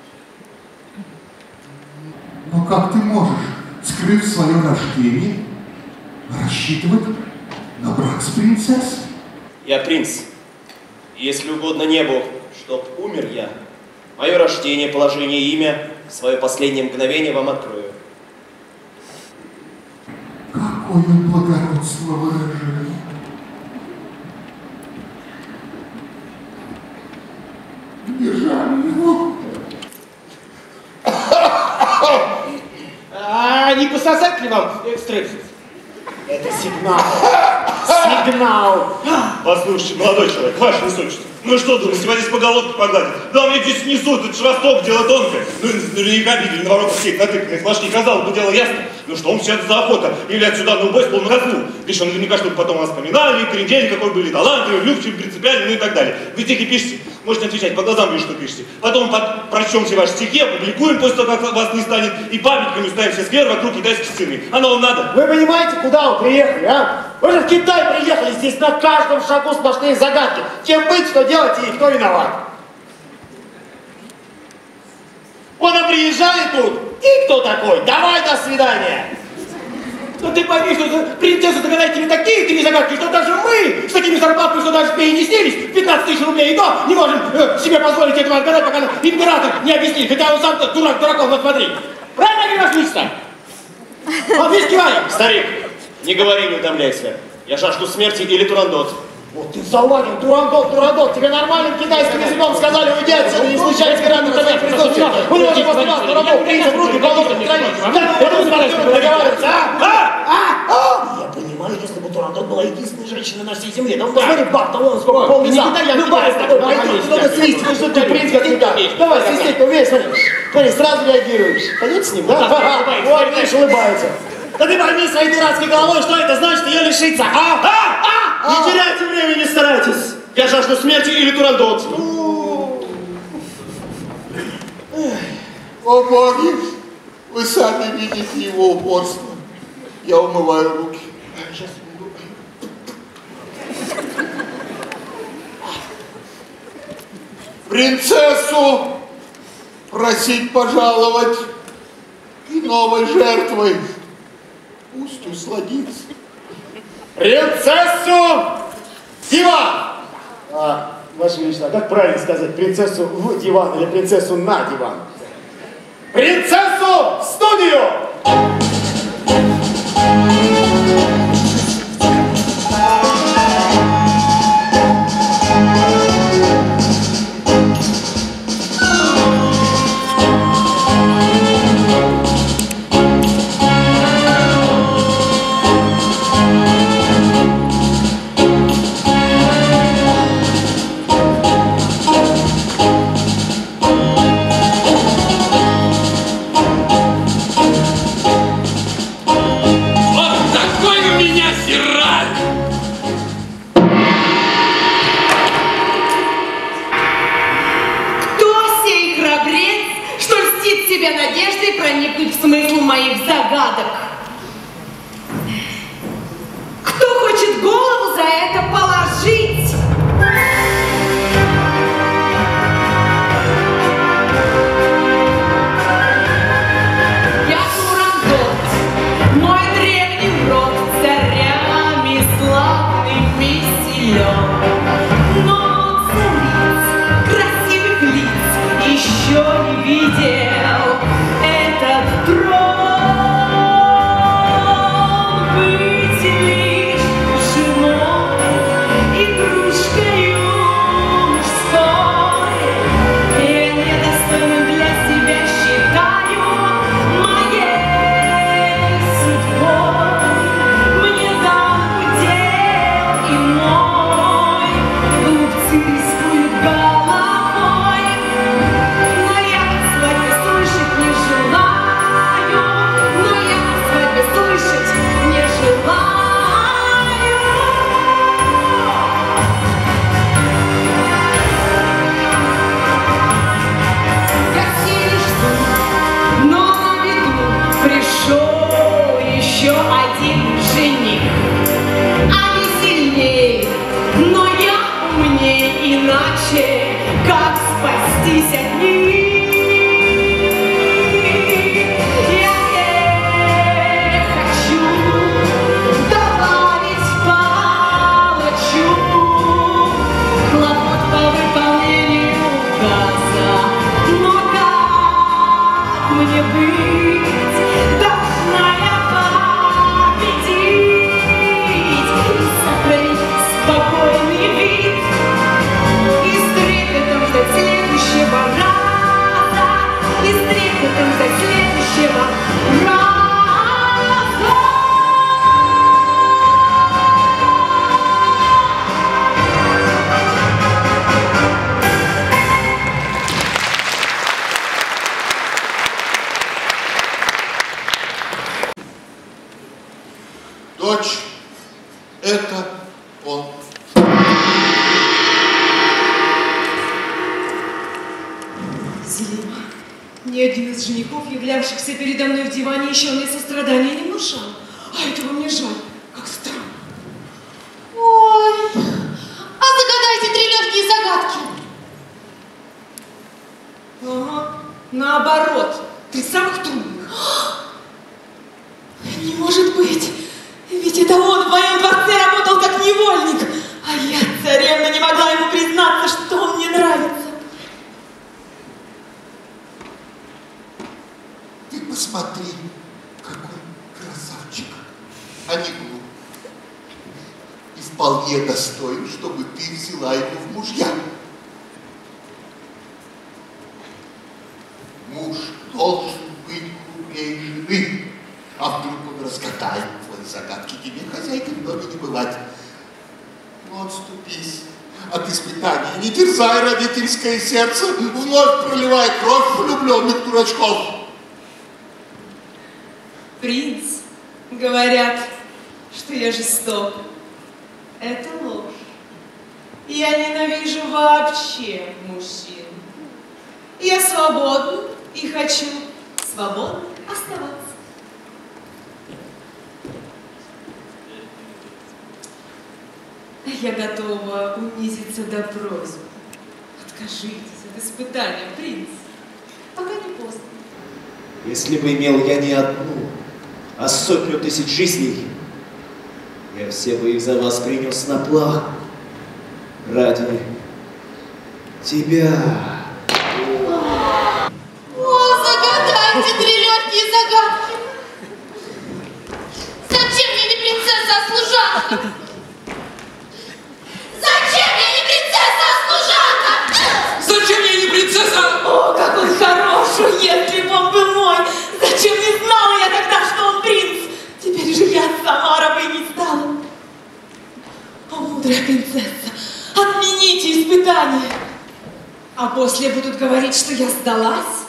Но как ты можешь, скрыв свое рождение, рассчитывать на брак с принцессой? Я принц. И если угодно небу, чтоб умер я, мое рождение, положение, имя, свое последнее мгновение вам открою. Какое благородство выражение. Не жаль его. Не пососать ли вам стресс? Это сигнал. Сигнал. Послушайте, молодой человек, ваше высочество, ну что думаете, вас здесь по головке погладят? Да мне здесь несут, это ж Восток, дело тонкое. Ну, наверняка видели на воротах всех натыканных флажки, казалось бы, дело ясно. Ну что, он все это за охота, является сюда на убой с полным разлу. Лишь он наверняка, чтобы потом вас вспоминали, крендель какой были, талантливый, влюбчивый, принципиальный, ну и так далее. Вы стихи пишете, можете отвечать, по глазам вижу, что пишете. Потом прочтем все ваши стихи, опубликуем после того, как вас не станет, и памятниками ставим все сквер вокруг китайской стены. Оно вам надо? Вы понимаете, куда вы приехали, а? Вы же в Китай приехали, здесь на каждом шагу сплошные загадки. Чем быть, что делать и кто виноват. Вот а приезжали тут, и кто такой? Давай, до свидания. Ну ты пойми, что принцесса догадает тебе такие три загадки, что даже мы с такими зарплатами, что даже и не снились, 15 тысяч рублей, и то не можем себе позволить этого отгадать, пока император не объяснит. Хотя он сам-то дурак дураком, вот смотри. Правильно, Ваше Величество? Вот видишь, киваем. Старик, не говори, не утомляйся. Я жажду смерти или турандот. Вот ты залазил, турандот, тебе нормальным китайским языком сказали, уйди отсюда, не случайно спирально тобой присутствие. У него же постоянно турандот, принца в руки, голову в травить. Как вы с партнером договариваться, а? Я понимаю, если бы турандот была единственной женщиной на всей земле. Да посмотри, баб-то вон сколько, полвеса. Любая с тобой пройдет, много свистит, что ты принц как-то. Давай, свистеть, умеешь, смотри, сразу реагируешь. Пойдет с ним, да? Вот, видишь, улыбается. Да ты пойми своей дурацкой головой, что это значит ее лишиться, Не теряйте времени, старайтесь. Я жажду смерти или турандот. О боги, вы сами видите его упорство. Я умываю руки. Принцессу просить пожаловать и новой жертвой. Пусть усладится. Принцессу диван! Ваше Величество, как правильно сказать, принцессу в диван или принцессу на диван? Принцессу в студию! Проникнуть в смысл моих загадок. Кто хочет голову за это положить? Я турандот, мой древний род царями славными силен. Но цариц, красивых лиц, еще дочь – это он. Зелима, ни один из женихов, являвшихся передо мной в диване, еще мне сострадания не внушал. А этого мне жаль, как странно. Ой, а загадайте 3 легкие загадки. Ага, наоборот, 3 самых трудных. Не может быть, ведь это он в моем дворце работал как невольник, а я, царевна, не могла ему признаться, что он мне нравится. Ты посмотри, какой красавчик, а не глуп. И вполне достоин, чтобы ты взяла его в мужья. Муж должен быть глупее жены, а вдруг он разгадает твои загадки, тебе, хозяйка, в доме не бывать. Ну, отступись от испытаний, не терзай родительское сердце, вновь проливай кровь влюбленных дурачков. Принц, говорят, что я жесток. Это ложь. Я ненавижу вообще мужчин. Я свободна и хочу свободно оставаться. Я готова унизиться до просьбы. Откажитесь от испытания, принц. Пока не поздно. Если бы имел я не одну, а 100 000 жизней, я все бы их за вас принес на плаху ради тебя. О, загадайте 3 легкие загадки. Зачем мне не принцесса, а служанка? Зачем мне не принцесса, а служанка? Зачем мне не принцесса? О, как он хорош, если бы он был мой. Зачем не знала я тогда, что он принц? Теперь же я сама рабой не стала. О, мудрая принцесса, отмените испытание. А после будут говорить, что я сдалась?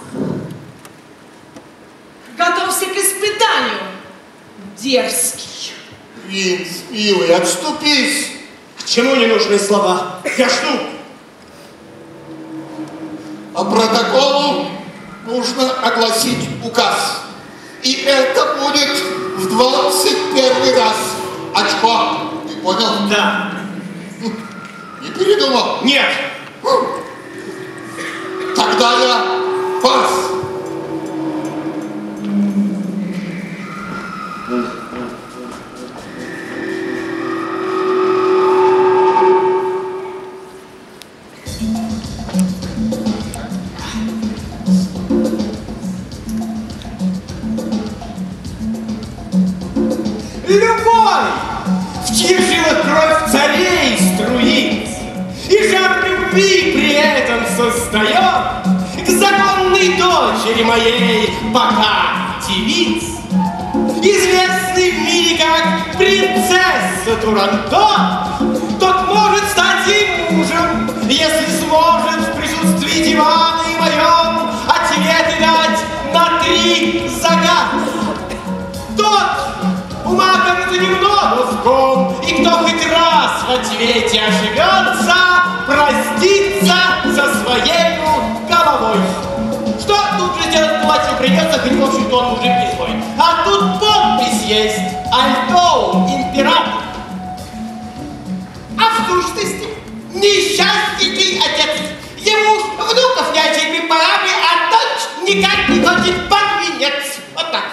Готовься к испытанию, дерзкий. Принц, милый, отступись. К чему ненужные слова? Я жду. По протоколу нужно огласить указ. И это будет в 21 раз. Очко, ты понял? Да. Не передумал? Нет. Тогда я пас. Любовь, в чьих жилах кровь царей струится, и жар любви при этом состает к законной дочери моей, пока девиц, известный в мире как принцесса Турандот, тот может стать ей мужем, если сможет в присутствии дивана и моем ответы дать на 3 загадки. Тот, ума, кажется, немного в ком, и кто хоть раз в ответе ошибется, простится со своей головой. Что тут же делать платье придется, хоть в общем-то он мужик не свой. А тут подпись есть: Альтоу, император. А в сущности, несчастненький отец. Ему внуков нянчить пора бы, а дочь никак не ходит под венец. Вот так.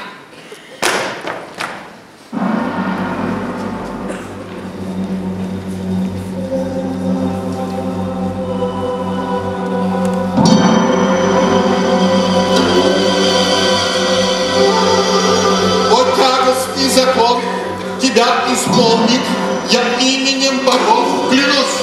Закон тебя исполнит, я именем богов клянусь.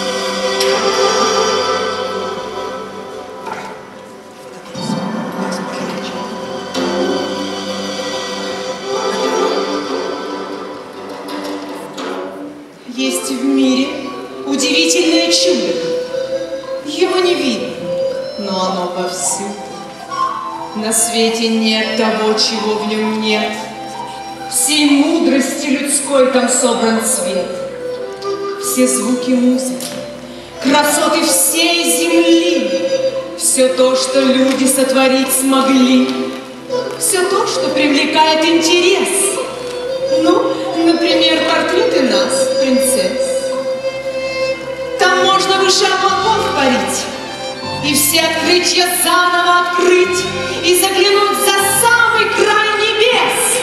Есть в мире удивительное чудо. Его не видно, но оно повсюду. На свете нет того, чего в нем нет. Всей мудрости людской там собран цвет. Все звуки музыки, красоты всей земли, все то, что люди сотворить смогли, все то, что привлекает интерес. Ну, например, портреты нас, принцесс. Там можно выше облаков парить, и все открытия заново открыть, и заглянуть за самый край небес.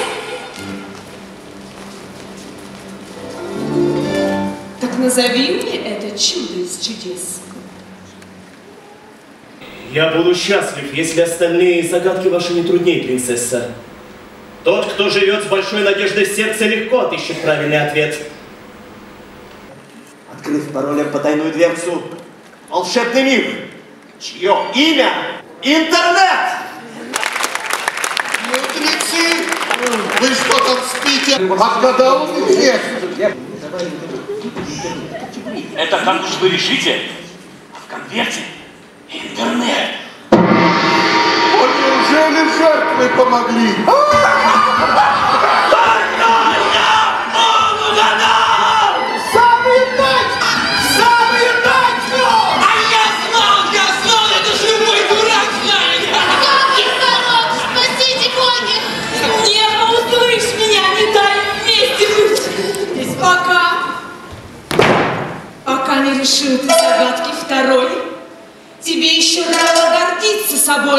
Так назови мне это чудо из чудес. Я буду счастлив, если остальные загадки ваши не трудней, принцесса. Тот, кто живет с большой надеждой в сердце, легко отыщет правильный ответ. Открыв паролем потайную дверцу, волшебный мир, чье имя — интернет! Мудрецы, вы что там спите? Отгадал или нет? Это как уж вы решите, в конверте интернет. О, неужели жертвы помогли? Пока не решил ты загадки второй, тебе еще рано гордиться собой.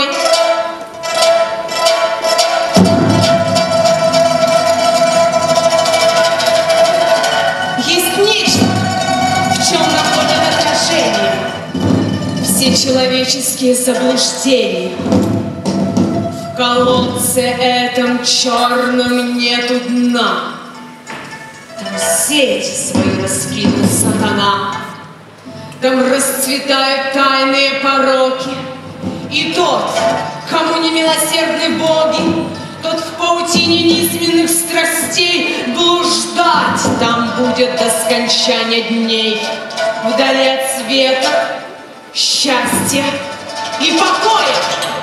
Есть нечто, в чем находят отражение все человеческие заблуждения. В колодце этом черном нету дна. Там сети свои раскинул сатана. Там расцветают тайные пороки. И тот, кому не милосердны боги, тот в паутине низменных страстей блуждать там будет до скончания дней, вдали от света, счастья и покоя.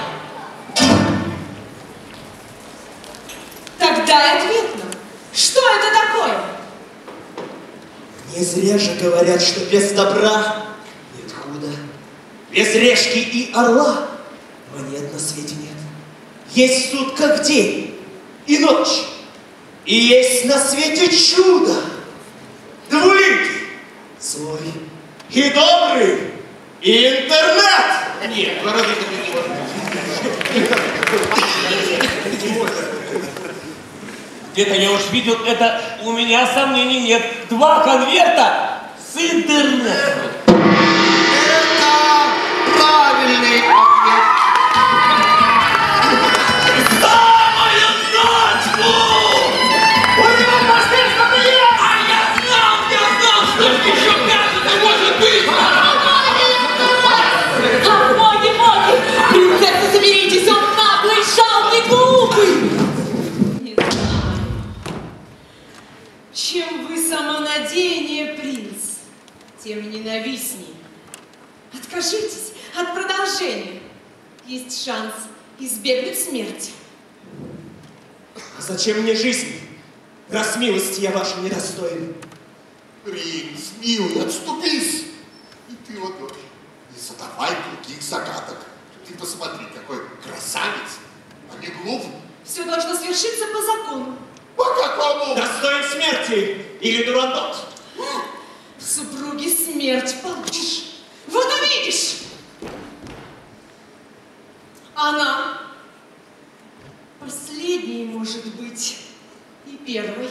Тогда ответно, что это такое? Не зря же говорят, что без добра нет худа. Без решки и орла монет на свете нет. Есть суд как день и ночь, и есть на свете чудо. Двуликий, злой и добрый, и интернет. Нет, где-то я уж видел это, у меня сомнений нет. 2 конверта с интернетом. Это правильный ответ. Самую точку! У него поспешно приехал! А я знал, что ж еще кажется, может быть! Боги! Принцесса, соберитесь, он наглый, жалкий, глупый! Чем вы самонадеяннее, принц, тем ненавистнее. Откажитесь от продолжения. Есть шанс избегнуть смерти. А зачем мне жизнь, раз милости я вашей недостоин? Принц, милый, отступись. И ты вот не задавай других загадок. Ты посмотри, какой красавец, а не глуп. Все должно свершиться по закону. По какому? Достоин смерти или дурандот? В супруге смерть получишь. Вот увидишь. Она последней может быть и первой.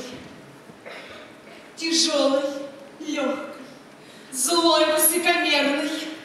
Тяжелой, легкой, злой, высокомерной.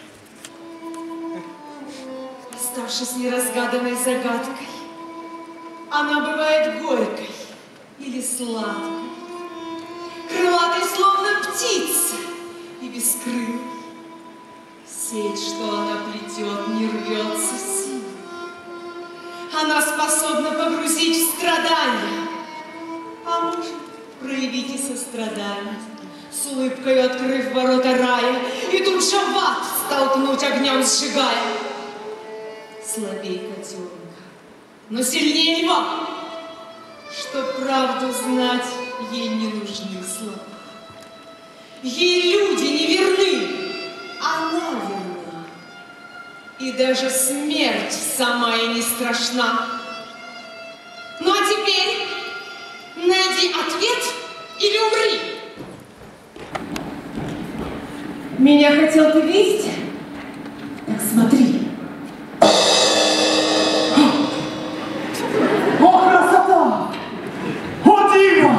Оставшись неразгаданной загадкой, она бывает горькой или сладкой, крылатой, словно птица, и бескрылой. Сеть, что она плетет, не рвется силой. Она способна погрузить в страдания, а может проявить и сострадание, с улыбкой открыв ворота рая, и тут же в ад столкнуть огнем сжигая. Слабей котенка, но сильнее льва, что правду знать ей не нужны слова. Ей люди не верны, она верна. И даже смерть сама ей не страшна. Ну а теперь найди ответ или умри. Меня хотел ты видеть? Так смотри. О, красота! О, диво!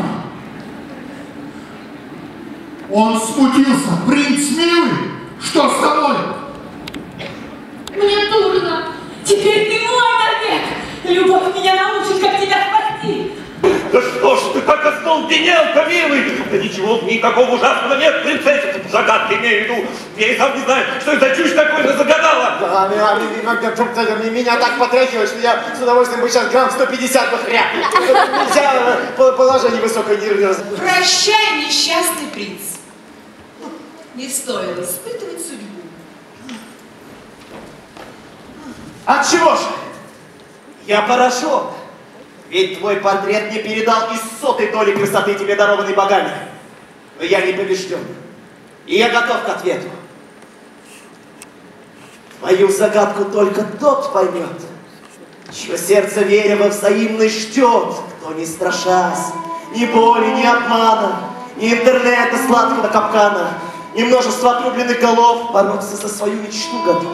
Он смутился. Принц милый, что с тобой? Мне дурно. Теперь ты мой навек. Любовь меня научит, как тебя спасти. Да что ж ты так остолбенел-то, милый? Да ничего, никакого ужасного нет, принцесса, тут загадки имею в виду. Я и сам не знаю, что это чушь такое загадала. Да, меня так потряхивает, что я с удовольствием бы сейчас грамм 150 бы хряпнул. Нельзя положение высокое не разобрать. Прощай, несчастный принц. Не стоило испытывать судьбу. Отчего же? Я поражен. Ведь твой портрет не передал и сотой доли красоты тебе, дарованной богами. Но я не побежден. И я готов к ответу. Твою загадку только тот поймет, чье сердце, веря во взаимность, ждет, кто не страшась ни боли, ни обмана, ни интернета сладкого капкана, ни множества отрубленных голов, бороться за свою мечту готов.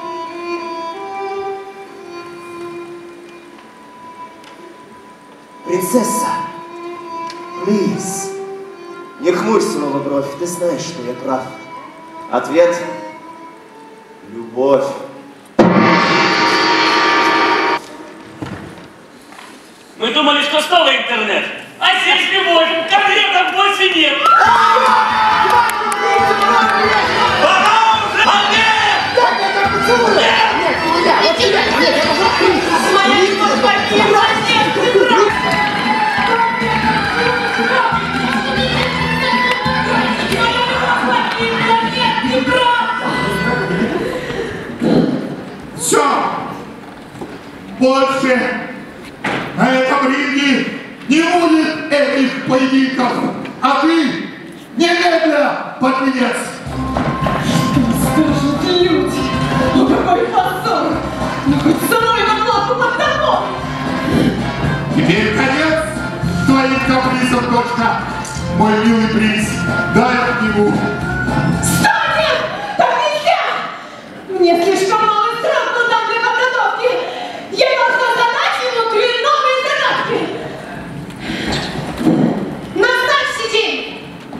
Принцесса, please, не хмурь снова бровь, ты знаешь, что я прав. Ответ — любовь. Мы думали, что снова интернет, а здесь любовь, конкретов больше нет. Все! Больше на этом ринге не будет этих поединков, а ты немедля под венец! Скажут люди, ну какой позор! Ну хоть со мной на плату под домом! Теперь конец твоим капризам, дочка! Мой милый принц, дай огневу! Стойте! Так нельзя! Мне слишком мало срок нужно для подготовки! Я должна задать ему 3 новые загадки! Назначь сидень!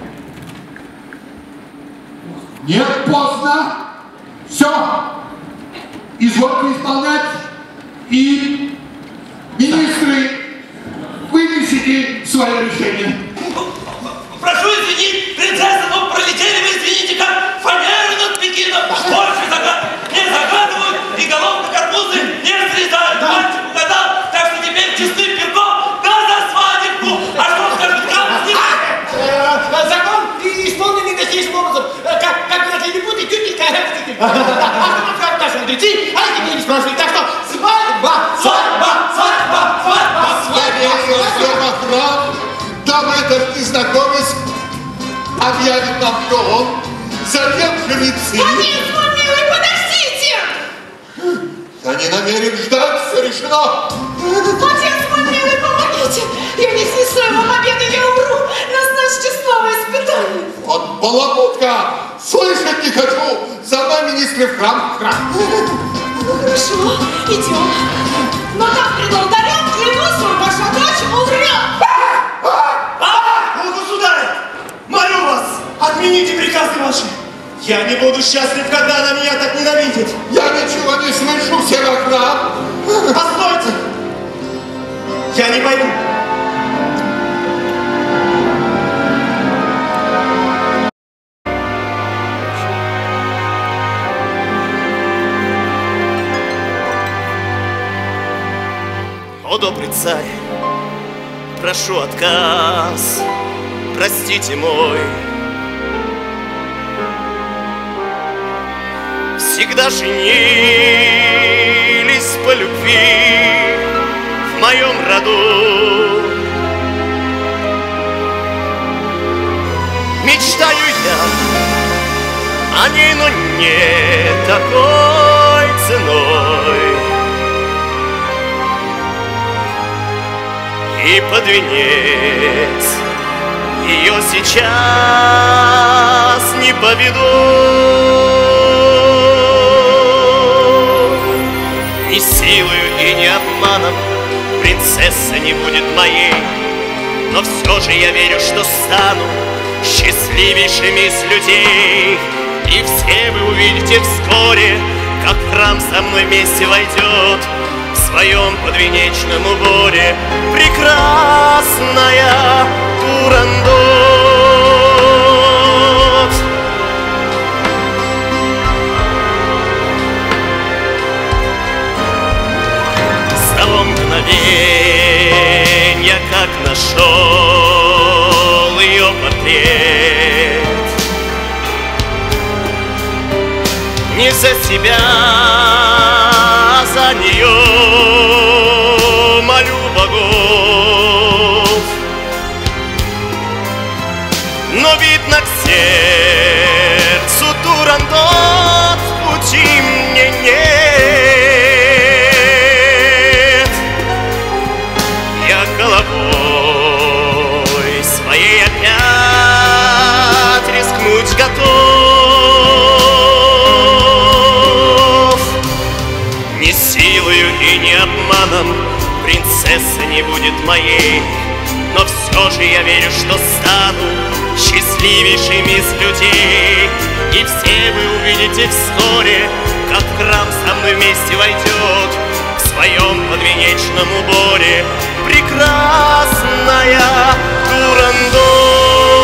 Нет, поздно! Все! Извольте исполнять, и министры, вынесите свое решение. Прошу извинить, принцесса, но пролетели вы, извините, как фанеры над Пекином. Больше не загадывают, и головку карпузы не срезают. Мальчик угадал, так что теперь чистым перком да за свадебку. А что скажет граф? Закон исполненный таким образом, как на телебуде тютелька, а что нам скажут наши мудрецы, а теперь не спрашивают. Так что свадьба, свадьба, свадьба, свадьба, свадьба. Дабы этот незнакомец объявит нам, кто он, затем жрецы. Отец мой милый, подождите! Я не намерен ждать, все решено. Отец мой милый, помогите! Я не снесу его победу, я умру! Назначьте снова испытание! Вот баламутка! Слышать не хочу! За мной министры в храм, Хорошо, идем. Но как предалдарем, клянусь вам, ваша дочь умрет! Государь, молю вас, отмените приказы ваши. Я не буду счастлив, когда она меня так ненавидит. Я ничего не слышу, все в храм. Постойте! Я не пойду. О, добрый царь, прошу отказ, простите мой. Всегда женились по любви в моем роду, мечтаю я о ней, но не такой ценой. И под венец ее сейчас не поведу. Ни силою и ни обманом принцесса не будет моей, но все же я верю, что стану счастливейшим из людей. И все вы увидите вскоре, как в храм со мной вместе войдет в своем подвенечном уборе прекрасная Турандот. С того мгновенья, как нашел ее портрет, не за себя, а за нее молю богов. Но видно, к сердцу Турандот пути мне нет. Я головой своей опять рискнуть готов. Ни силою и ни обманом принцесса не будет моей, но все же я верю, что стану счастливейшим из людей. И все вы увидите вскоре, как в храм со мной вместе войдет в своем подвенечном уборе прекрасная Турандот.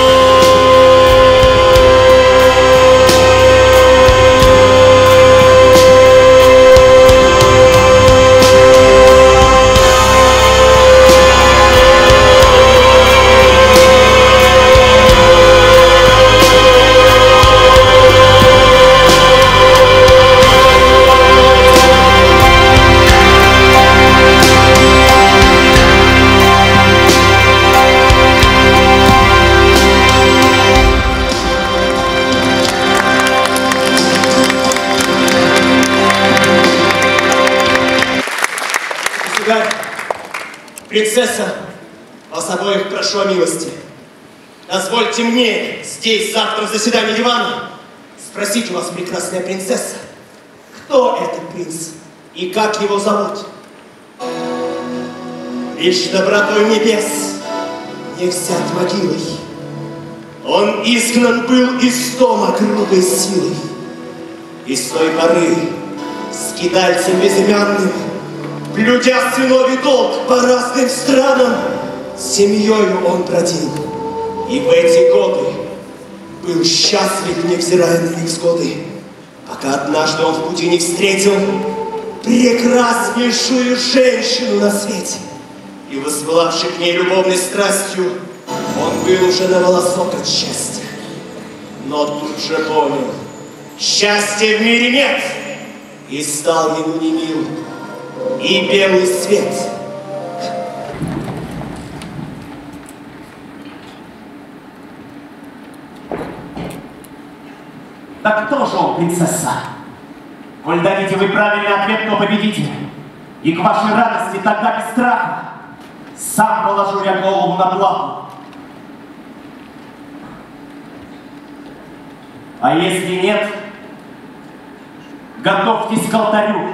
Принцесса, вас обоих прошу о милости. Дозвольте мне здесь завтра в заседании дивана спросить у вас, прекрасная принцесса, кто этот принц и как его зовут? Лишь добротой небес не взят могилой. Он изгнан был из дома грубой силой. И с той поры скитальцем безымянным, блюдя сыновий долг по разным странам, семьёю он бродил. И в эти годы был счастлив, невзирая на невзгоды, пока однажды он в пути не встретил прекраснейшую женщину на свете. И воспылавший к ней любовной страстью, он был уже на волосок от счастья. Но тут же понял, счастья в мире нет, и стал ему немил и белый свет. Так кто же он, принцесса? Коль дадите вы правильный ответ, то победите. И к вашей радости тогда без страха сам положу я голову на плаху. А если нет, готовьтесь к алтарю.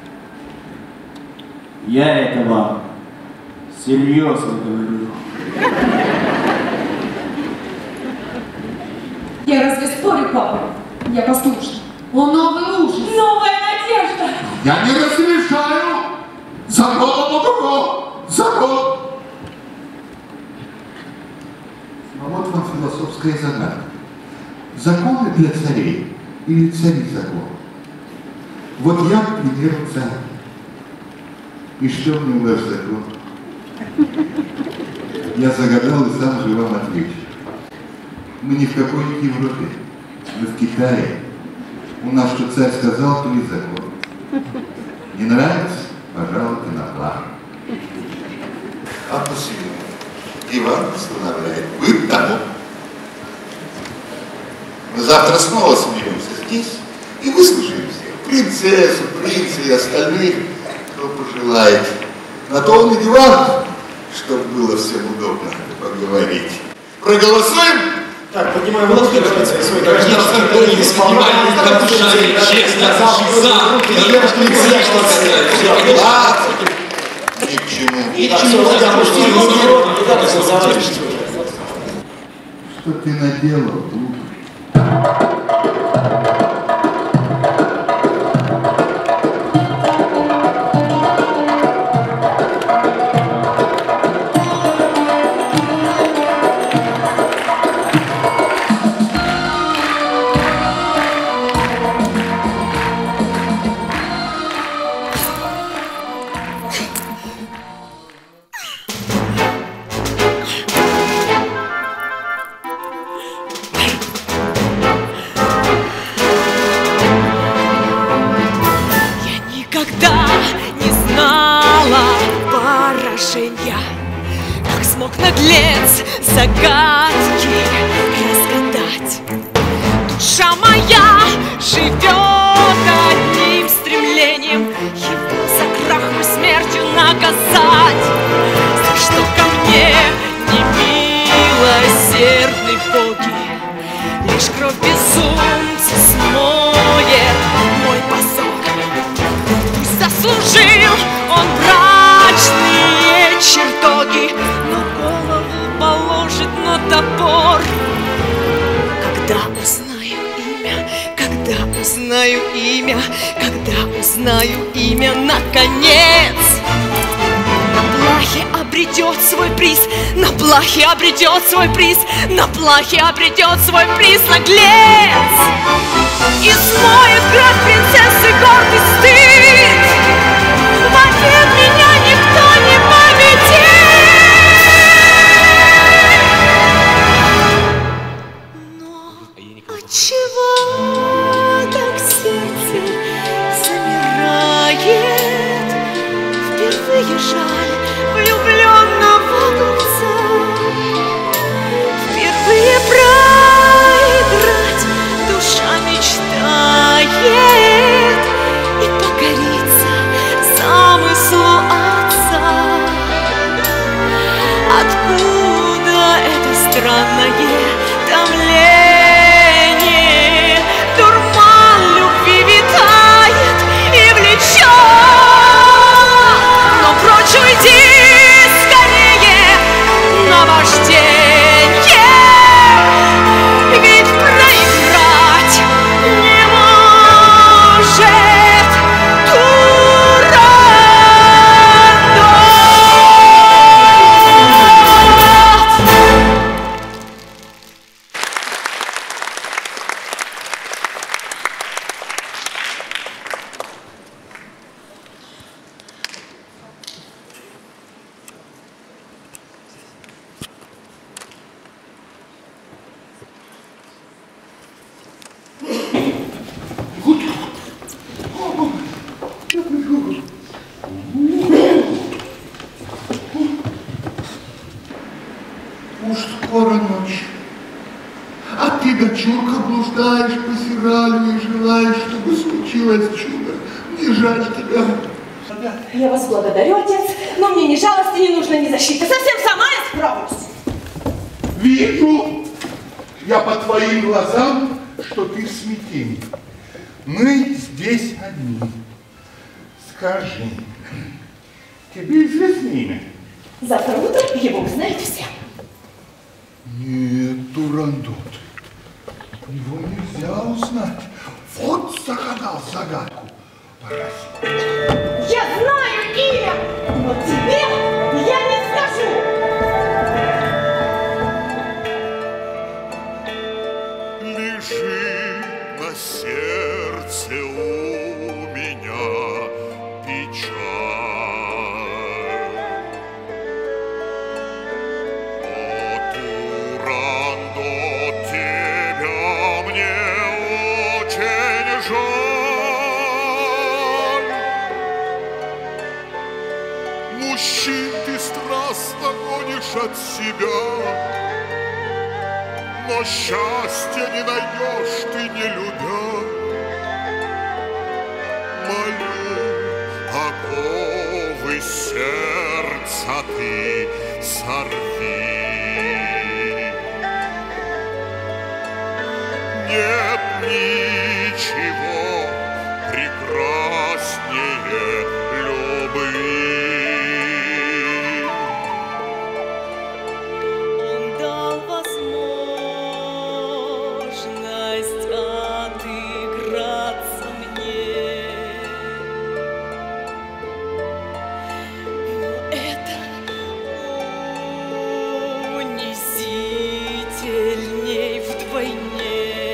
Я это вам серьезно говорю. Я разве спорю, папа? Я послушна. О, новый ужас. Новая надежда. Я не разрешаю. Закон Богу. Закон. А вот вам философская загадка. Законы для царей или цари закон? Вот я, к примеру, царь. И что мне ваш закон? Я загадал и сам же вам отвечу. Мы не в какой-нибудь Европе, мы в Китае. У нас что царь сказал, то и закон. Не нравится? Пожалуйста, на план. А посему Иван постановляет быть тому. Мы завтра снова соберемся здесь и выслушаем принцессу, принца и остальных, кто пожелает. На то он и диван, чтобы было всем удобно поговорить. Проголосуем? Так, поднимаем руки, давайте свой гражданский снимаем душами, честно, жиза, ни к чему. Ни к чему. Что ты наделал, друг? Как смог наглец загадки разгадать. Душа моя живет одним стремлением его за крах и смертью наказать. За что ко мне не милосердны боги, лишь кровь безумца смоет мой позор. Пусть заслужил он брачные чертоги, но голову положит на топор. Когда узнаю имя, когда узнаю имя, когда узнаю имя, наконец, на плахе обретет свой приз, на плахе обретет свой приз, на плахе обретет свой приз наглец. И смоет кровь принцессы гордый стыд. В ответ меня никто не победит. Но отчего так сердце замирает? Впервые жаль влюбленного глупца. Впервые проиграть душа мечтает и покориться замыслу отца. Откуда это странное томление? Дурман любви витает и влечет. Но прочь уйди скорее, наваждение, ведь проиграть не может Уж скоро ночь, а ты, дочурка, блуждаешь по Сиралю и желаешь, чтобы случилось чудо. Мне жаль тебя. Я вас благодарю, отец, но мне ни жалости не нужно, ни защиты. Совсем сама я справлюсь. Вижу я по твоим глазам, что ты в смятении. Мы здесь одни. Скажи, тебе известно имя? Завтра утром его узнаете все. Нет, Турандот, его нельзя узнать. Вот загадал загадку. Я знаю имя, но тебе я не скажу. Лежит на сердце у меня печаль. О, Турандот, тебя мне очень жаль. Мужчин ты страстно гонишь от себя, но счастья не найдешь ты, не любя. Молю, оковы сердца ты сорви. Нет ничего прекраснее любви. Он дал возможность отыграться мне, но это унизительней вдвойне.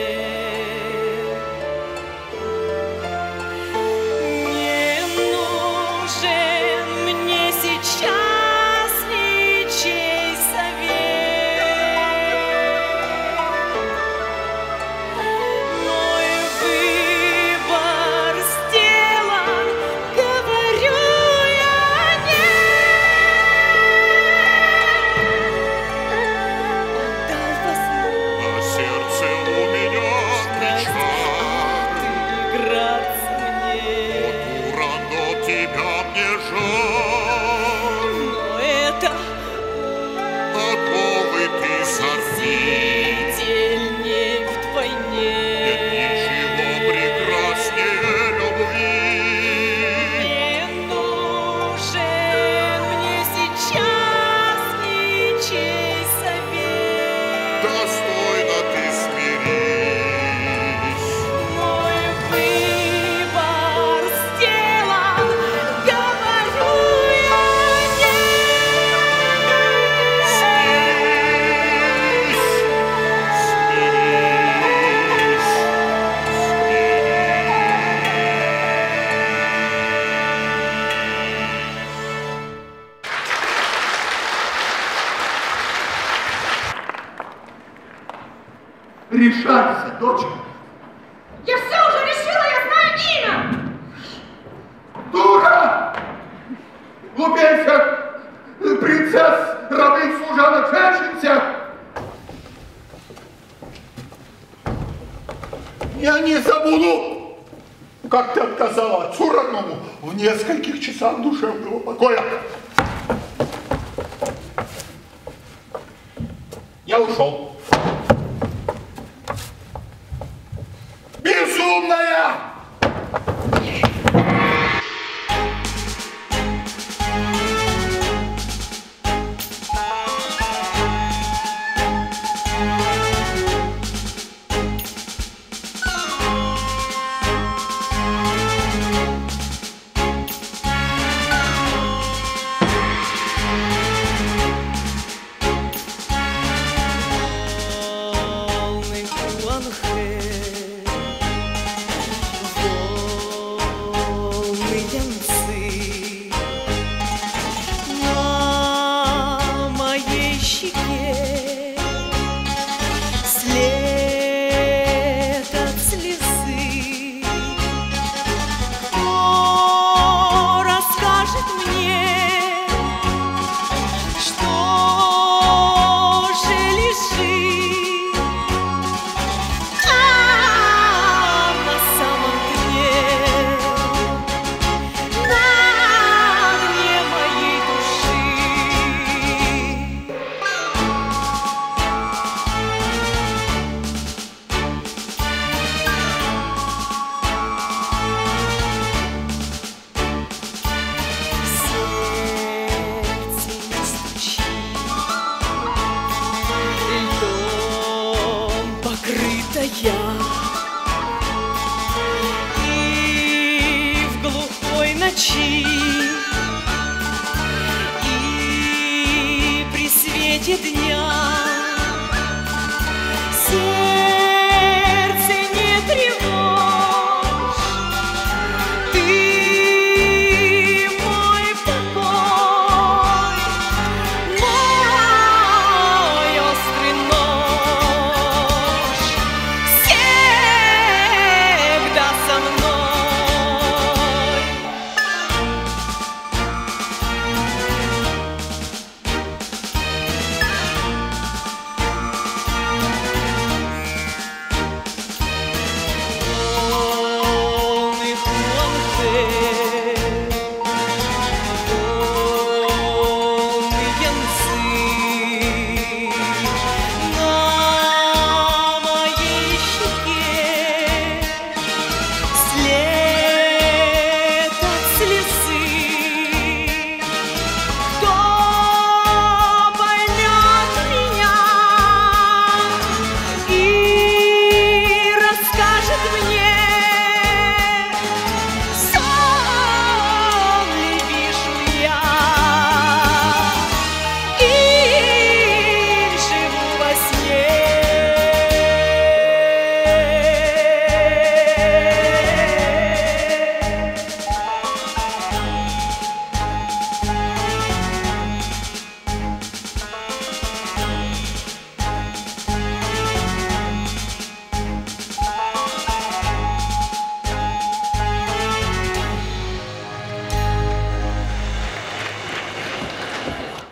Решайся, дочка. Я все уже решила, я знаю имя! Дура! Глупейся! Принцесс, рабынь, служанок, женщин всех! Я не забуду, как ты отказала отцу родному в нескольких часах душевного покоя. Я ушел. Безумная! И в глухой ночи, и при свете дня